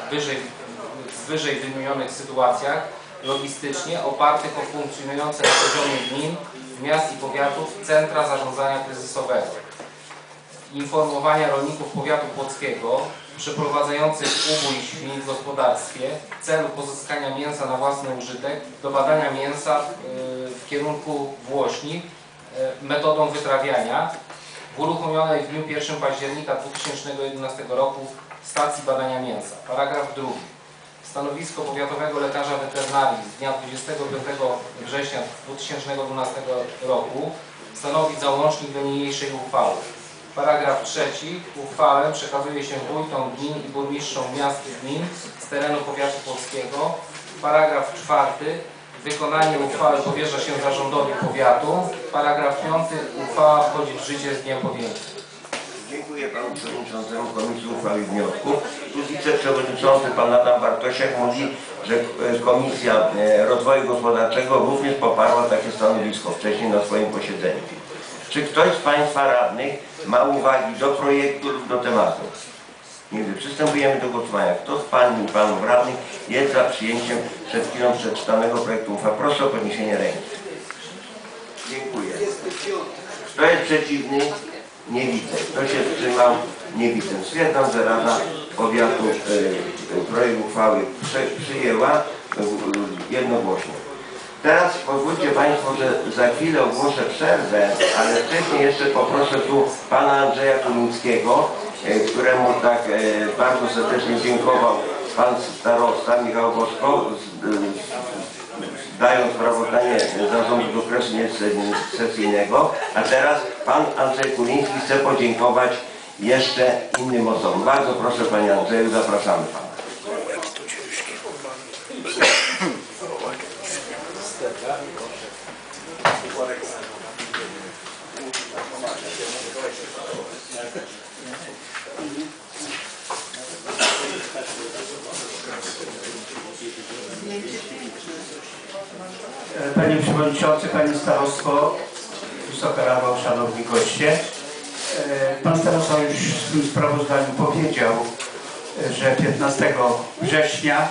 w wyżej wymienionych sytuacjach logistycznie opartych o funkcjonujące na poziomie gmin, miast i powiatów centra zarządzania kryzysowego. Informowania rolników powiatu płockiego przeprowadzających ubój świń w gospodarstwie w celu pozyskania mięsa na własny użytek do badania mięsa w kierunku Włośni metodą wytrawiania w uruchomionej w dniu 1 października 2011 roku stacji badania mięsa. Paragraf drugi. Stanowisko powiatowego lekarza weterynarii z dnia 25 września 2012 roku stanowi załącznik do niniejszej uchwały. Paragraf trzeci. Uchwałę przekazuje się wójtom gmin i burmistrzom miast i gmin z terenu powiatu płockiego. Paragraf czwarty. Wykonanie uchwały powierza się zarządowi powiatu. Paragraf 5. Uchwała wchodzi w życie z dniem podjęcia. Dziękuję panu przewodniczącemu Komisji Uchwał i Wniosków. Tu wiceprzewodniczący pan Adam Bartosiak mówi, że Komisja Rozwoju Gospodarczego również poparła takie stanowisko wcześniej na swoim posiedzeniu. Czy ktoś z państwa radnych ma uwagi do projektu lub do tematu? Nie wiem, przystępujemy do głosowania. Kto z pań i panów radnych jest za przyjęciem przed chwilą przeczytanego projektu uchwały? Proszę o podniesienie ręki. Dziękuję. Kto jest przeciwny? Nie widzę. Kto się wstrzymał? Nie widzę. Stwierdzam, że Rada Powiatu projekt uchwały przyjęła jednogłośnie. Teraz pozwólcie państwo, że za chwilę ogłoszę przerwę, ale wcześniej jeszcze poproszę tu pana Andrzeja Kulińskiego, któremu tak bardzo serdecznie dziękował pan starosta Michał Boszko, dając sprawozdanie zarządu do okresu sesyjnego, a teraz pan Andrzej Kuliński chce podziękować jeszcze innym osobom. Bardzo proszę panie Andrzeju, zapraszamy pana. Panie Przewodniczący, Panie Starostwo, Wysoka Rado, Szanowni Goście. Pan Starosta już w swoim sprawozdaniu powiedział, że 15 września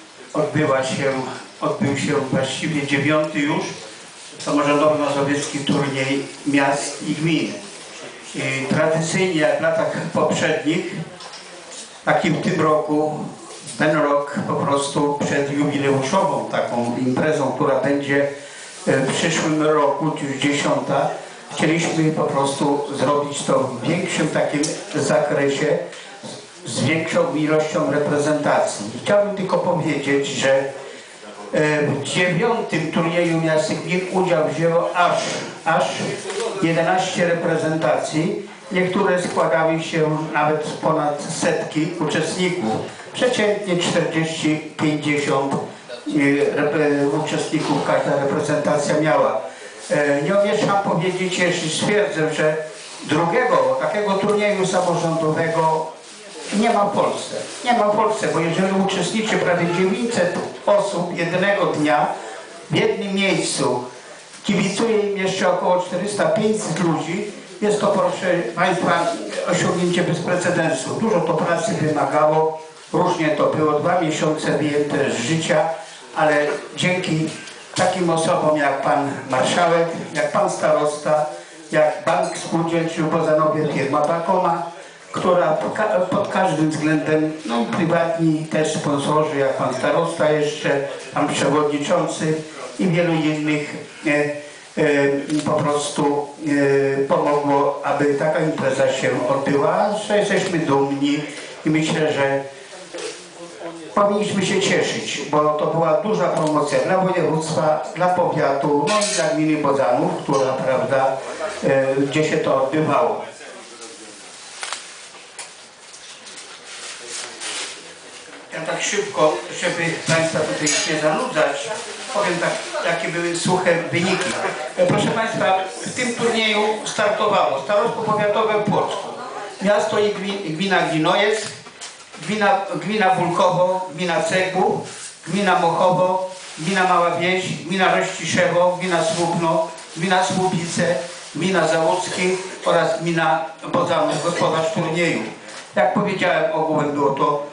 odbył się właściwie 9. już samorządowy mazowiecki turniej miast i gmin. I tradycyjnie jak w latach poprzednich, tak i w tym roku, ten rok po prostu przed jubileuszową taką imprezą, która będzie w przyszłym roku, już 10. Chcieliśmy po prostu zrobić to w większym takim zakresie, z większą ilością reprezentacji. Chciałbym tylko powiedzieć, że w 9. turnieju miast i gmin udział wzięło aż 11 reprezentacji. Niektóre składały się nawet z ponad setki uczestników. Przeciętnie 40-50 uczestników każda reprezentacja miała. Nie omieszam powiedzieć, jeśli stwierdzę, że drugiego takiego turnieju samorządowego nie ma w Polsce. Nie ma w Polsce, bo jeżeli uczestniczy prawie 900 osób jednego dnia, w jednym miejscu kibicuje im jeszcze około 400-500 ludzi. Jest to, proszę Państwa, osiągnięcie bez precedensu. Dużo to pracy wymagało, różnie to było, 2 miesiące wyjęte z życia, ale dzięki takim osobom jak Pan Marszałek, jak Pan Starosta, jak Bank Spółdzielczy w Bozanowie, firma Bakoma, która pod każdym względem, no prywatni też sponsorzy, jak Pan Starosta jeszcze, Pan Przewodniczący i wielu innych po prostu pomogło, aby taka impreza się odbyła, że jesteśmy dumni i myślę, że powinniśmy się cieszyć, bo to była duża promocja dla województwa, dla powiatu, no i dla gminy Bodzanów, która, prawda, gdzie się to odbywało. Ja tak szybko, żeby Państwa tutaj nie zanudzać, powiem tak, jakie były suche wyniki. Proszę Państwa, w tym turnieju startowało Starostwo Powiatowe w Płocku, miasto i gmina Glinojec, gmina Bulkowo, gmina Cegłów, gmina Mochowo, gmina Mała Wieś, gmina Rościszewo, gmina Słupno, gmina Słupice, gmina Załucki oraz gmina Bodzanów, gospodarz turnieju. Jak powiedziałem, ogółem było to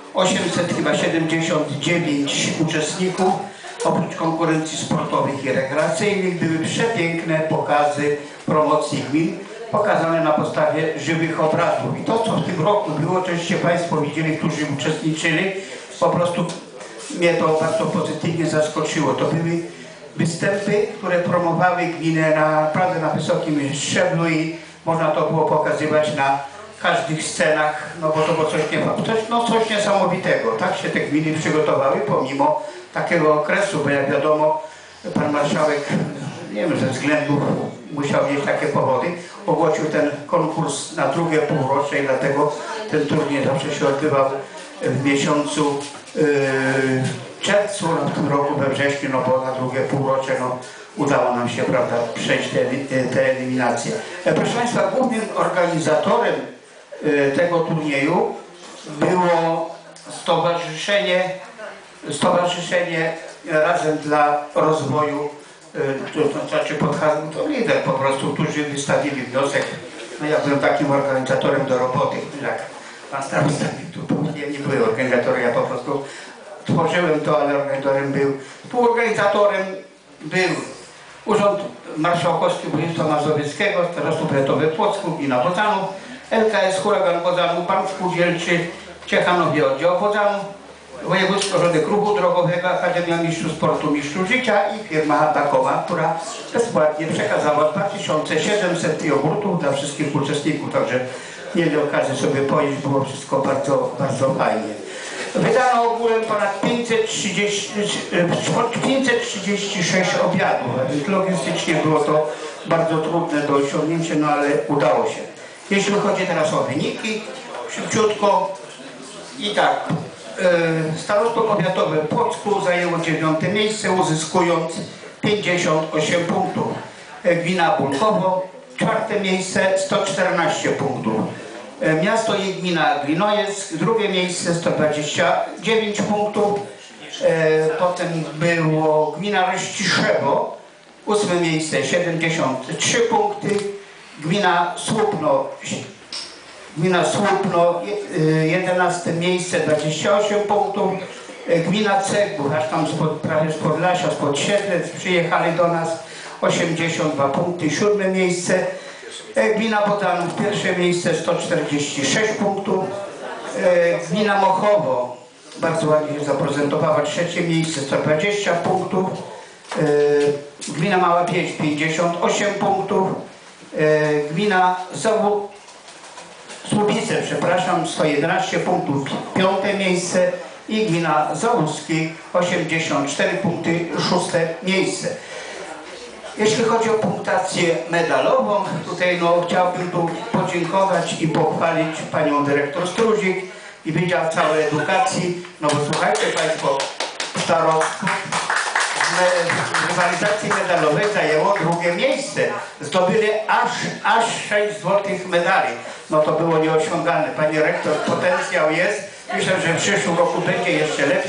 879 uczestników. Oprócz konkurencji sportowych i rekreacyjnych były przepiękne pokazy promocji gmin, pokazane na podstawie żywych obrazów. I to, co w tym roku było, oczywiście Państwo widzieli, którzy uczestniczyli, po prostu mnie to bardzo pozytywnie zaskoczyło. To były występy, które promowały gminę naprawdę na wysokim szczeblu i można to było pokazywać na każdych scenach, no bo to było coś niesamowitego. Tak się te gminy przygotowały pomimo takiego okresu, bo jak wiadomo, Pan Marszałek, nie wiem, ze względów musiał mieć takie powody, ogłosił ten konkurs na drugie półrocze i dlatego ten turniej zawsze się odbywał w miesiącu czerwcu, no w tym roku we wrześniu, no bo na drugie półrocze no, udało nam się, prawda, przejść te eliminacje. Proszę Państwa, głównym organizatorem tego turnieju było Stowarzyszenie Razem dla Rozwoju, to znaczy pod hasłem, to lider po prostu, którzy wystawili wniosek. No ja byłem takim organizatorem do roboty, jak Pan Starosta tu nie były organizatorem, ja po prostu tworzyłem to, ale organizatorem był. Współorganizatorem był Urząd Marszałkowski Województwa Mazowieckiego, Starostwo Powiatowe w Płocku, gmina Bodzanów, LKS Huragan Bodzanów, Bank Spółdzielczy Ciechanowie Oddział Bodzanów, Wojewódzki Ośrodek Ruchu Drogowego, Akademia Mistrzów Sportu, Mistrzów Życia i firma Bakoma, która bezpłatnie przekazała 2700 jogurtów dla wszystkich uczestników, także mieli okazję sobie pojeść, było wszystko bardzo, bardzo fajnie. Wydano ogółem ponad 536 obiadów, więc logistycznie było to bardzo trudne do osiągnięcia, no ale udało się. Jeśli chodzi teraz o wyniki, szybciutko i tak, Starostwo Powiatowe w Płocku zajęło 9. miejsce, uzyskując 58 punktów. Gmina Bulkowo 4. miejsce, 114 punktów. Miasto i gmina Glinojec 2. miejsce, 129 punktów. Potem było gmina Rościszewo 8. miejsce, 73 punkty. Gmina Słupno 11. miejsce, 28 punktów. Gmina Cegłów, aż tam prawie z Podlasia, spod Siedlec, przyjechali do nas, 82 punkty, 7. miejsce. Gmina Bodzanów 1. miejsce, 146 punktów. Gmina Mochowo bardzo ładnie się zaprezentowała, 3. miejsce, 120 punktów. Gmina Mała Wieś 58 punktów. Gmina Słupice, przepraszam, 111 punktów, 5. miejsce i gmina Załuski 84 punkty, 6. miejsce. Jeśli chodzi o punktację medalową, tutaj no, chciałbym tu podziękować i pochwalić panią dyrektor Struzik i Wydział Całej Edukacji, no bo słuchajcie Państwo, starostwo w rywalizacji medalowej zajęło 2. miejsce. Zdobyli aż 6 złotych medali. No to było nieosiągalne. Pani rektor, potencjał jest. Myślę, że w przyszłym roku będzie jeszcze lepiej.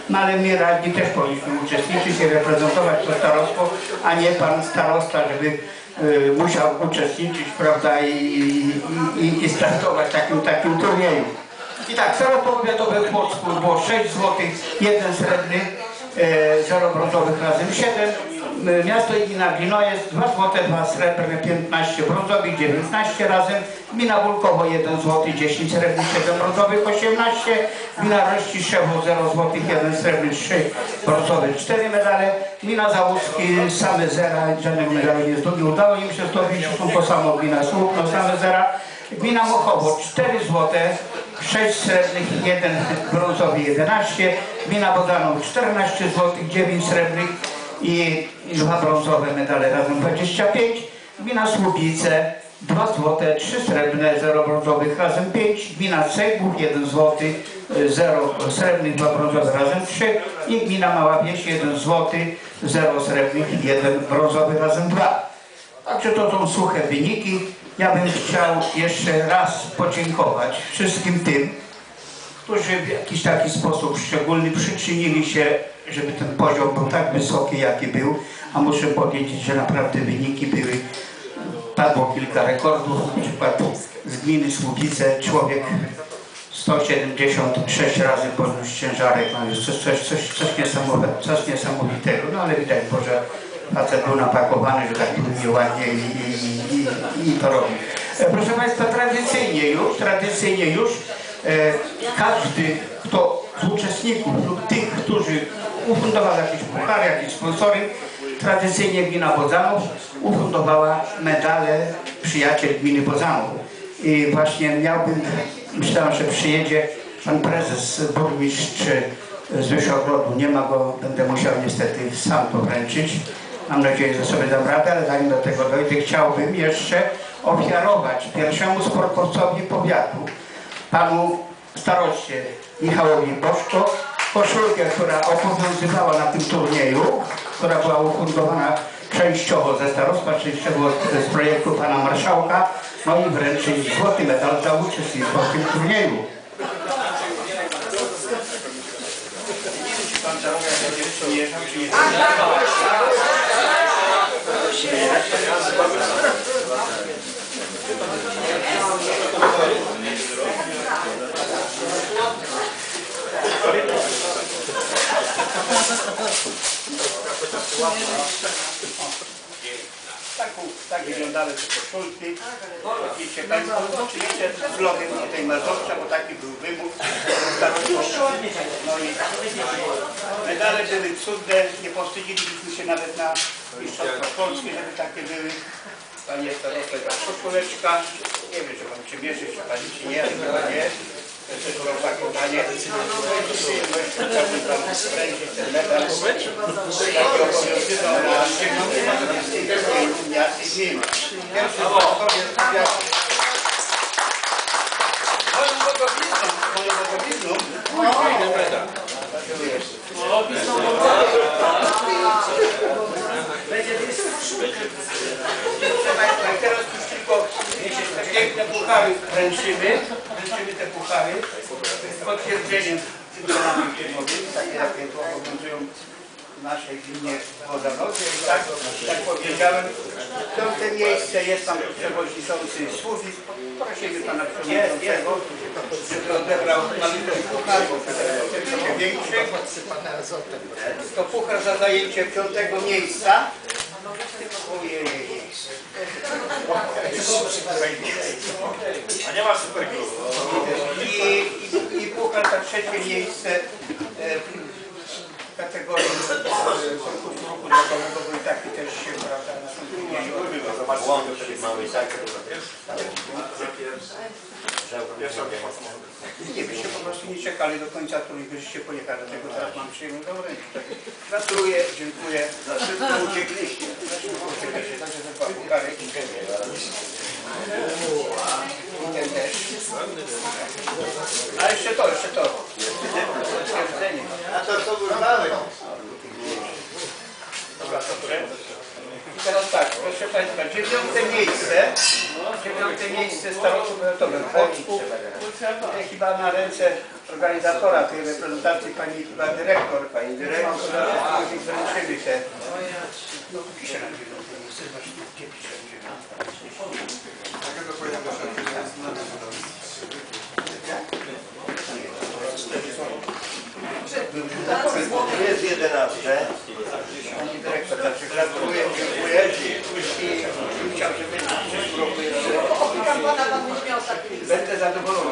no ale my radni też powinniśmy uczestniczyć i reprezentować to starostwo, a nie pan starosta, żeby musiał uczestniczyć, prawda, i startować w takim turnieju. I tak, starostwo powiatowe w Płocku było 6 zł, 1 srebrny, 0 brązowych razem 7. Miasto i gmina Glinojes 2 zł, 2 srebrne, 15 brązowych, 19 razem. Gmina Wólkowo 1 zł, 10 srebrnych, 7 brązowych, 18. Gmina Rościszczewo 0 zł, 1 srebrny, 3 brązowych, 4 medale. Gmina Załuski same zera, żadnego medalu nie zdobył. Udało im się zdobyć, są to samo gmina Słupno, same zera. Gmina Mochowo 4 zł, 6 srebrnych, 1 brązowy, 11. Gmina Bodanów 14 zł, 9 srebrnych i 2 brązowe medale razem 25. Gmina Słubice 2 zł, 3 srebrne, 0 brązowych razem 5. Gmina Cejbów 1 zł, 0 srebrnych, 2 brązowe razem 3. I gmina Mała Wieś 1 zł, 0 srebrnych, 1 brązowy razem 2. Także to są suche wyniki. Ja bym chciał jeszcze raz podziękować wszystkim tym, którzy w jakiś taki sposób szczególny przyczynili się, żeby ten poziom był tak wysoki, jaki był, a muszę powiedzieć, że naprawdę wyniki były, padło kilka rekordów, na przykład z gminy Słubice człowiek 176 razy podniósł ciężarek, no jest coś niesamowitego, no ale widać, że facet był napakowany, że tak powiem, ładnie i to robi. Proszę Państwa, tradycyjnie już każdy, kto z uczestników lub tych, którzy ufundował jakiś puchar, jakiś sponsoring, tradycyjnie gmina Bodzanów ufundowała medale Przyjaciel Gminy Bodzanów. I właśnie myślałem, że przyjedzie pan prezes, burmistrz z Wyszogrodu. Nie ma go, będę musiał niestety sam to wręczyć. Mam nadzieję, że sobie dam radę, ale zanim do tego dojdę, chciałbym jeszcze ofiarować pierwszemu sportowcowi powiatu, panu staroście Michałowi Boszko, koszulkę, która obowiązywała na tym turnieju, która była ufundowana częściowo ze starostwa, częściowo z projektu pana marszałka, no i wręczyć złoty medal za uczestnictwo w tym turnieju. Tak wyglądały te koszulki. Widzicie Państwo, oczywiście z logiem tutaj Mazowsza, bo taki był wymóg. No i medale były cudne, nie powstydziliśmy się nawet na mistrzostwa polskie, żeby takie były. Panie starosto, ta koszuleczka, nie wiem, czy Pan się mierzy, czy Pani czy nie, ale chyba nie. To jest opakowanie. Chciałbym Pan wręczyć ten medal. Taki obowiązywał na miast i gmin. Pierwszy sportowiec powiatu. Moją bogowizną. I teraz już tylko piękne puchary wręczymy te puchary z potwierdzeniem takie jakie tu obowiązują w naszej gminie Bodzanowie. I tak powiedziałem, piąte miejsce jest tam przewodniczący Słuwic. Prosimy pana przewodniczącego, żeby odebrał malutki puchar, bo troszeczkę większy. To puchar za zajęcie piątego miejsca. Ojej. A nie ma superglubu. I puchar za trzecie miejsce w kategorii konkursu ruchu drogowego, bo i taki też się, prawda, na tym turnieju. Nie byście po prostu nie czekali do końca turnieju, byście pojechali, dlatego teraz mam przyjemność do ręki. Gratuluję, dziękuję. Za wszystko uciekliście. Także za dwa puchary. I ten też. A jeszcze to. A to co wybrali? Dobra, dobrze. I teraz tak, proszę Państwa, 9. miejsce 9. miejsce starostwo powiatowe w Płocku. Chyba na ręce organizatora tej reprezentacji, pani chyba dyrektor. Pani dyrektor, wręczyli te. No tu pisze na 9. miejsce, właśnie gdzie pisze 9? To jest 11. Pani dyrektor, także gratuluję, dziękuję i chciałbym, żeby w przyszłym roku będę zadowolony.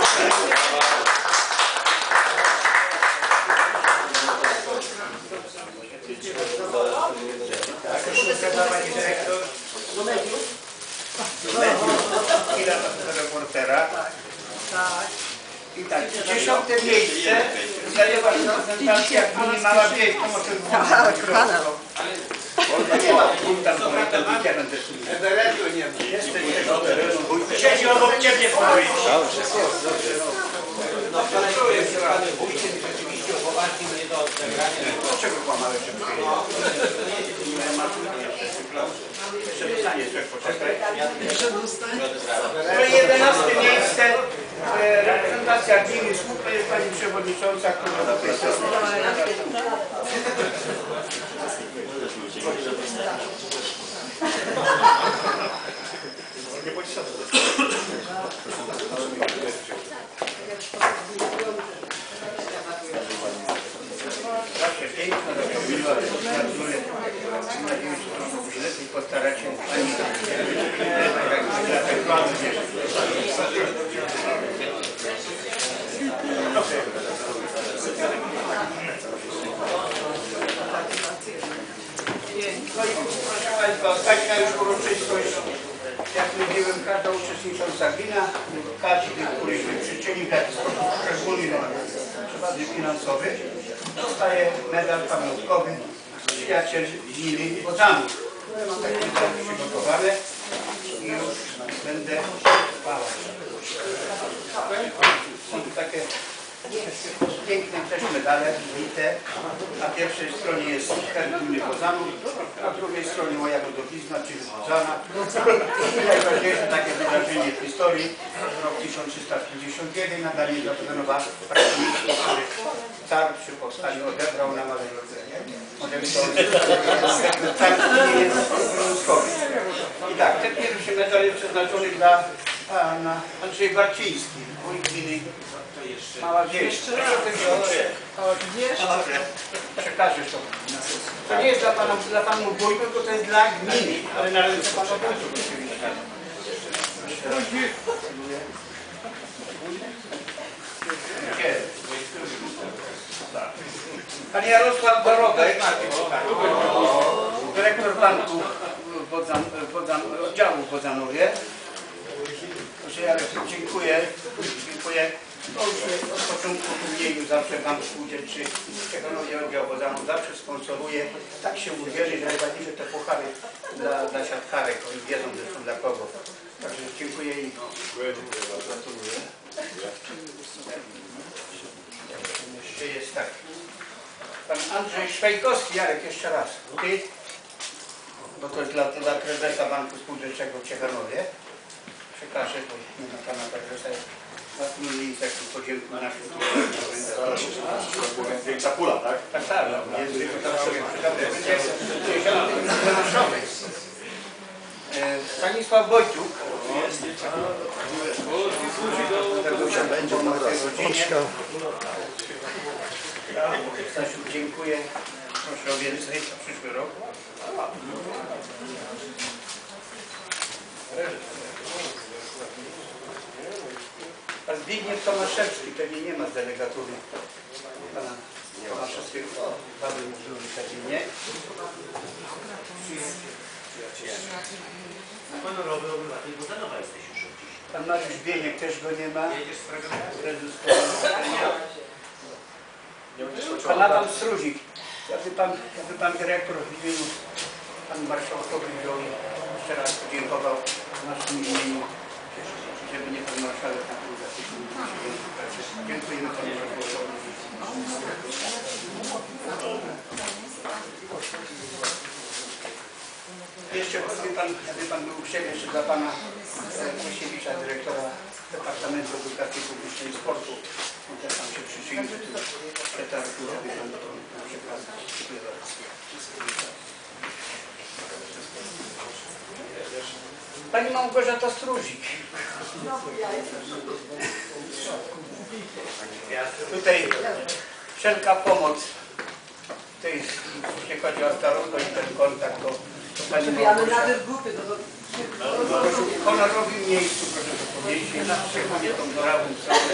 Pani dyrektor, chwila reportera. I tak, 10. miejsce zajęła reprezentacja gminy Mała Wieś, pomocy nie ma tam komentarza, będę siedzi obok ciebie w Rzeczywiście upoważnił mnie do odegrania. Dlaczego kłamałeś, że jeszcze dostanie coś, poczekaj. 11. miejsce reprezentacja gminy Słupy jest pani przewodnicząca, która do tej sesji. Zawsze piękna, robiła, gratuluję. Mam nadzieję, że to lepiej postaracie pani No i proszę Państwa, ostatnia już uroczystość. Jak mówiłem, każda uczestnicząca gmina, każdy, który się przyczynił w jakiś sposób szczególny, przeważnie finansowy, dostaje medal pamiątkowy Przyjaciel Gminy Bodzanów. Ja mam takie medale przygotowane i już będę chwalał. Są tu takie piękne też medale zbite. Na pierwszej stronie jest herb Gminy Bodzanów, na drugiej stronie moja rodowizna, czyli Bodzana. I najważniejsze takie wydarzenie w historii, rok 1351, nadanie Zabranowa Praktycznie, który car przy powstaniu odebrał na Malejce. Nie jest obowiązkowy. I tak, ten pierwszy medal jest przeznaczony dla pana Andrzej Barciński, wójt gminy Mała Wieś. Przekażesz to. To nie jest dla panów wójtów, tylko to jest dla gminy, ale na ręce pana wójtów oczywiście. Pan Jarosław Dorobek, dyrektor banku oddziału w Bodzanowie. Proszę Jarek, dziękuję. To już od początku turnieju zawsze Bank Spółdzielczy Czechanowie oddział Bodzanów zawsze sponsoruje. Tak się uwierzy, że najważniejsze te puchary dla siatkarek, oni wiedzą, że są dla kogo. Także dziękuję i gratuluję. Jeszcze jest tak. Pan Andrzej Szwajkowski, Jarek, jeszcze raz. Ty, bo to jest dla prezesa Banku Spółdzielczego w Ciechanowie. Przekażę, bo nie ma pana prezesa. Na tym miejscu podziękuję naszym Większa pula, tak? Tak, tak. Stanisław Wojciuk. Będzie na tej rodzinie. Stasiu, dziękuję. Proszę o więcej w przyszły rok. A Zbigniew Tomaszewski, pewnie nie ma z delegatury pana Tomaszewskiego. Bardzo mówił, pewnie nie. Honorowy obywatel Bodzanowa jesteś już od dziś. Pan Mariusz Bieniek też go nie ma. Pan Adam Struzik. Jakby pan dyrektor w imieniu pan marszałkowi wziął i jeszcze raz podziękował w naszym imieniu, żeby nie pan marszałek na tym zapisał. Dziękujemy panu marszałkowi. Jeszcze Jeszcze gdyby pan był uprzejmy jeszcze dla pana Kosiewicza, dyrektora Departamentu Edukacji Publicznej i Sportu. On też tam się przyczynił do tych przetargów, żeby pan to przekazać. Dziękuję bardzo. Pani Małgorzata Struzik. Tutaj wszelka pomoc, to jest, jeśli chodzi o starostwo i ten kontakt, to pani Małgorzata. W honorowym miejscu, proszę to powiedzieć, szczególnie tą dorawą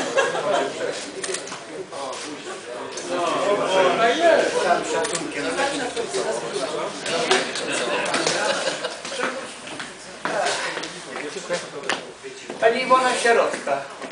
z całym szacunkiem. Pani Iwona Sierocka.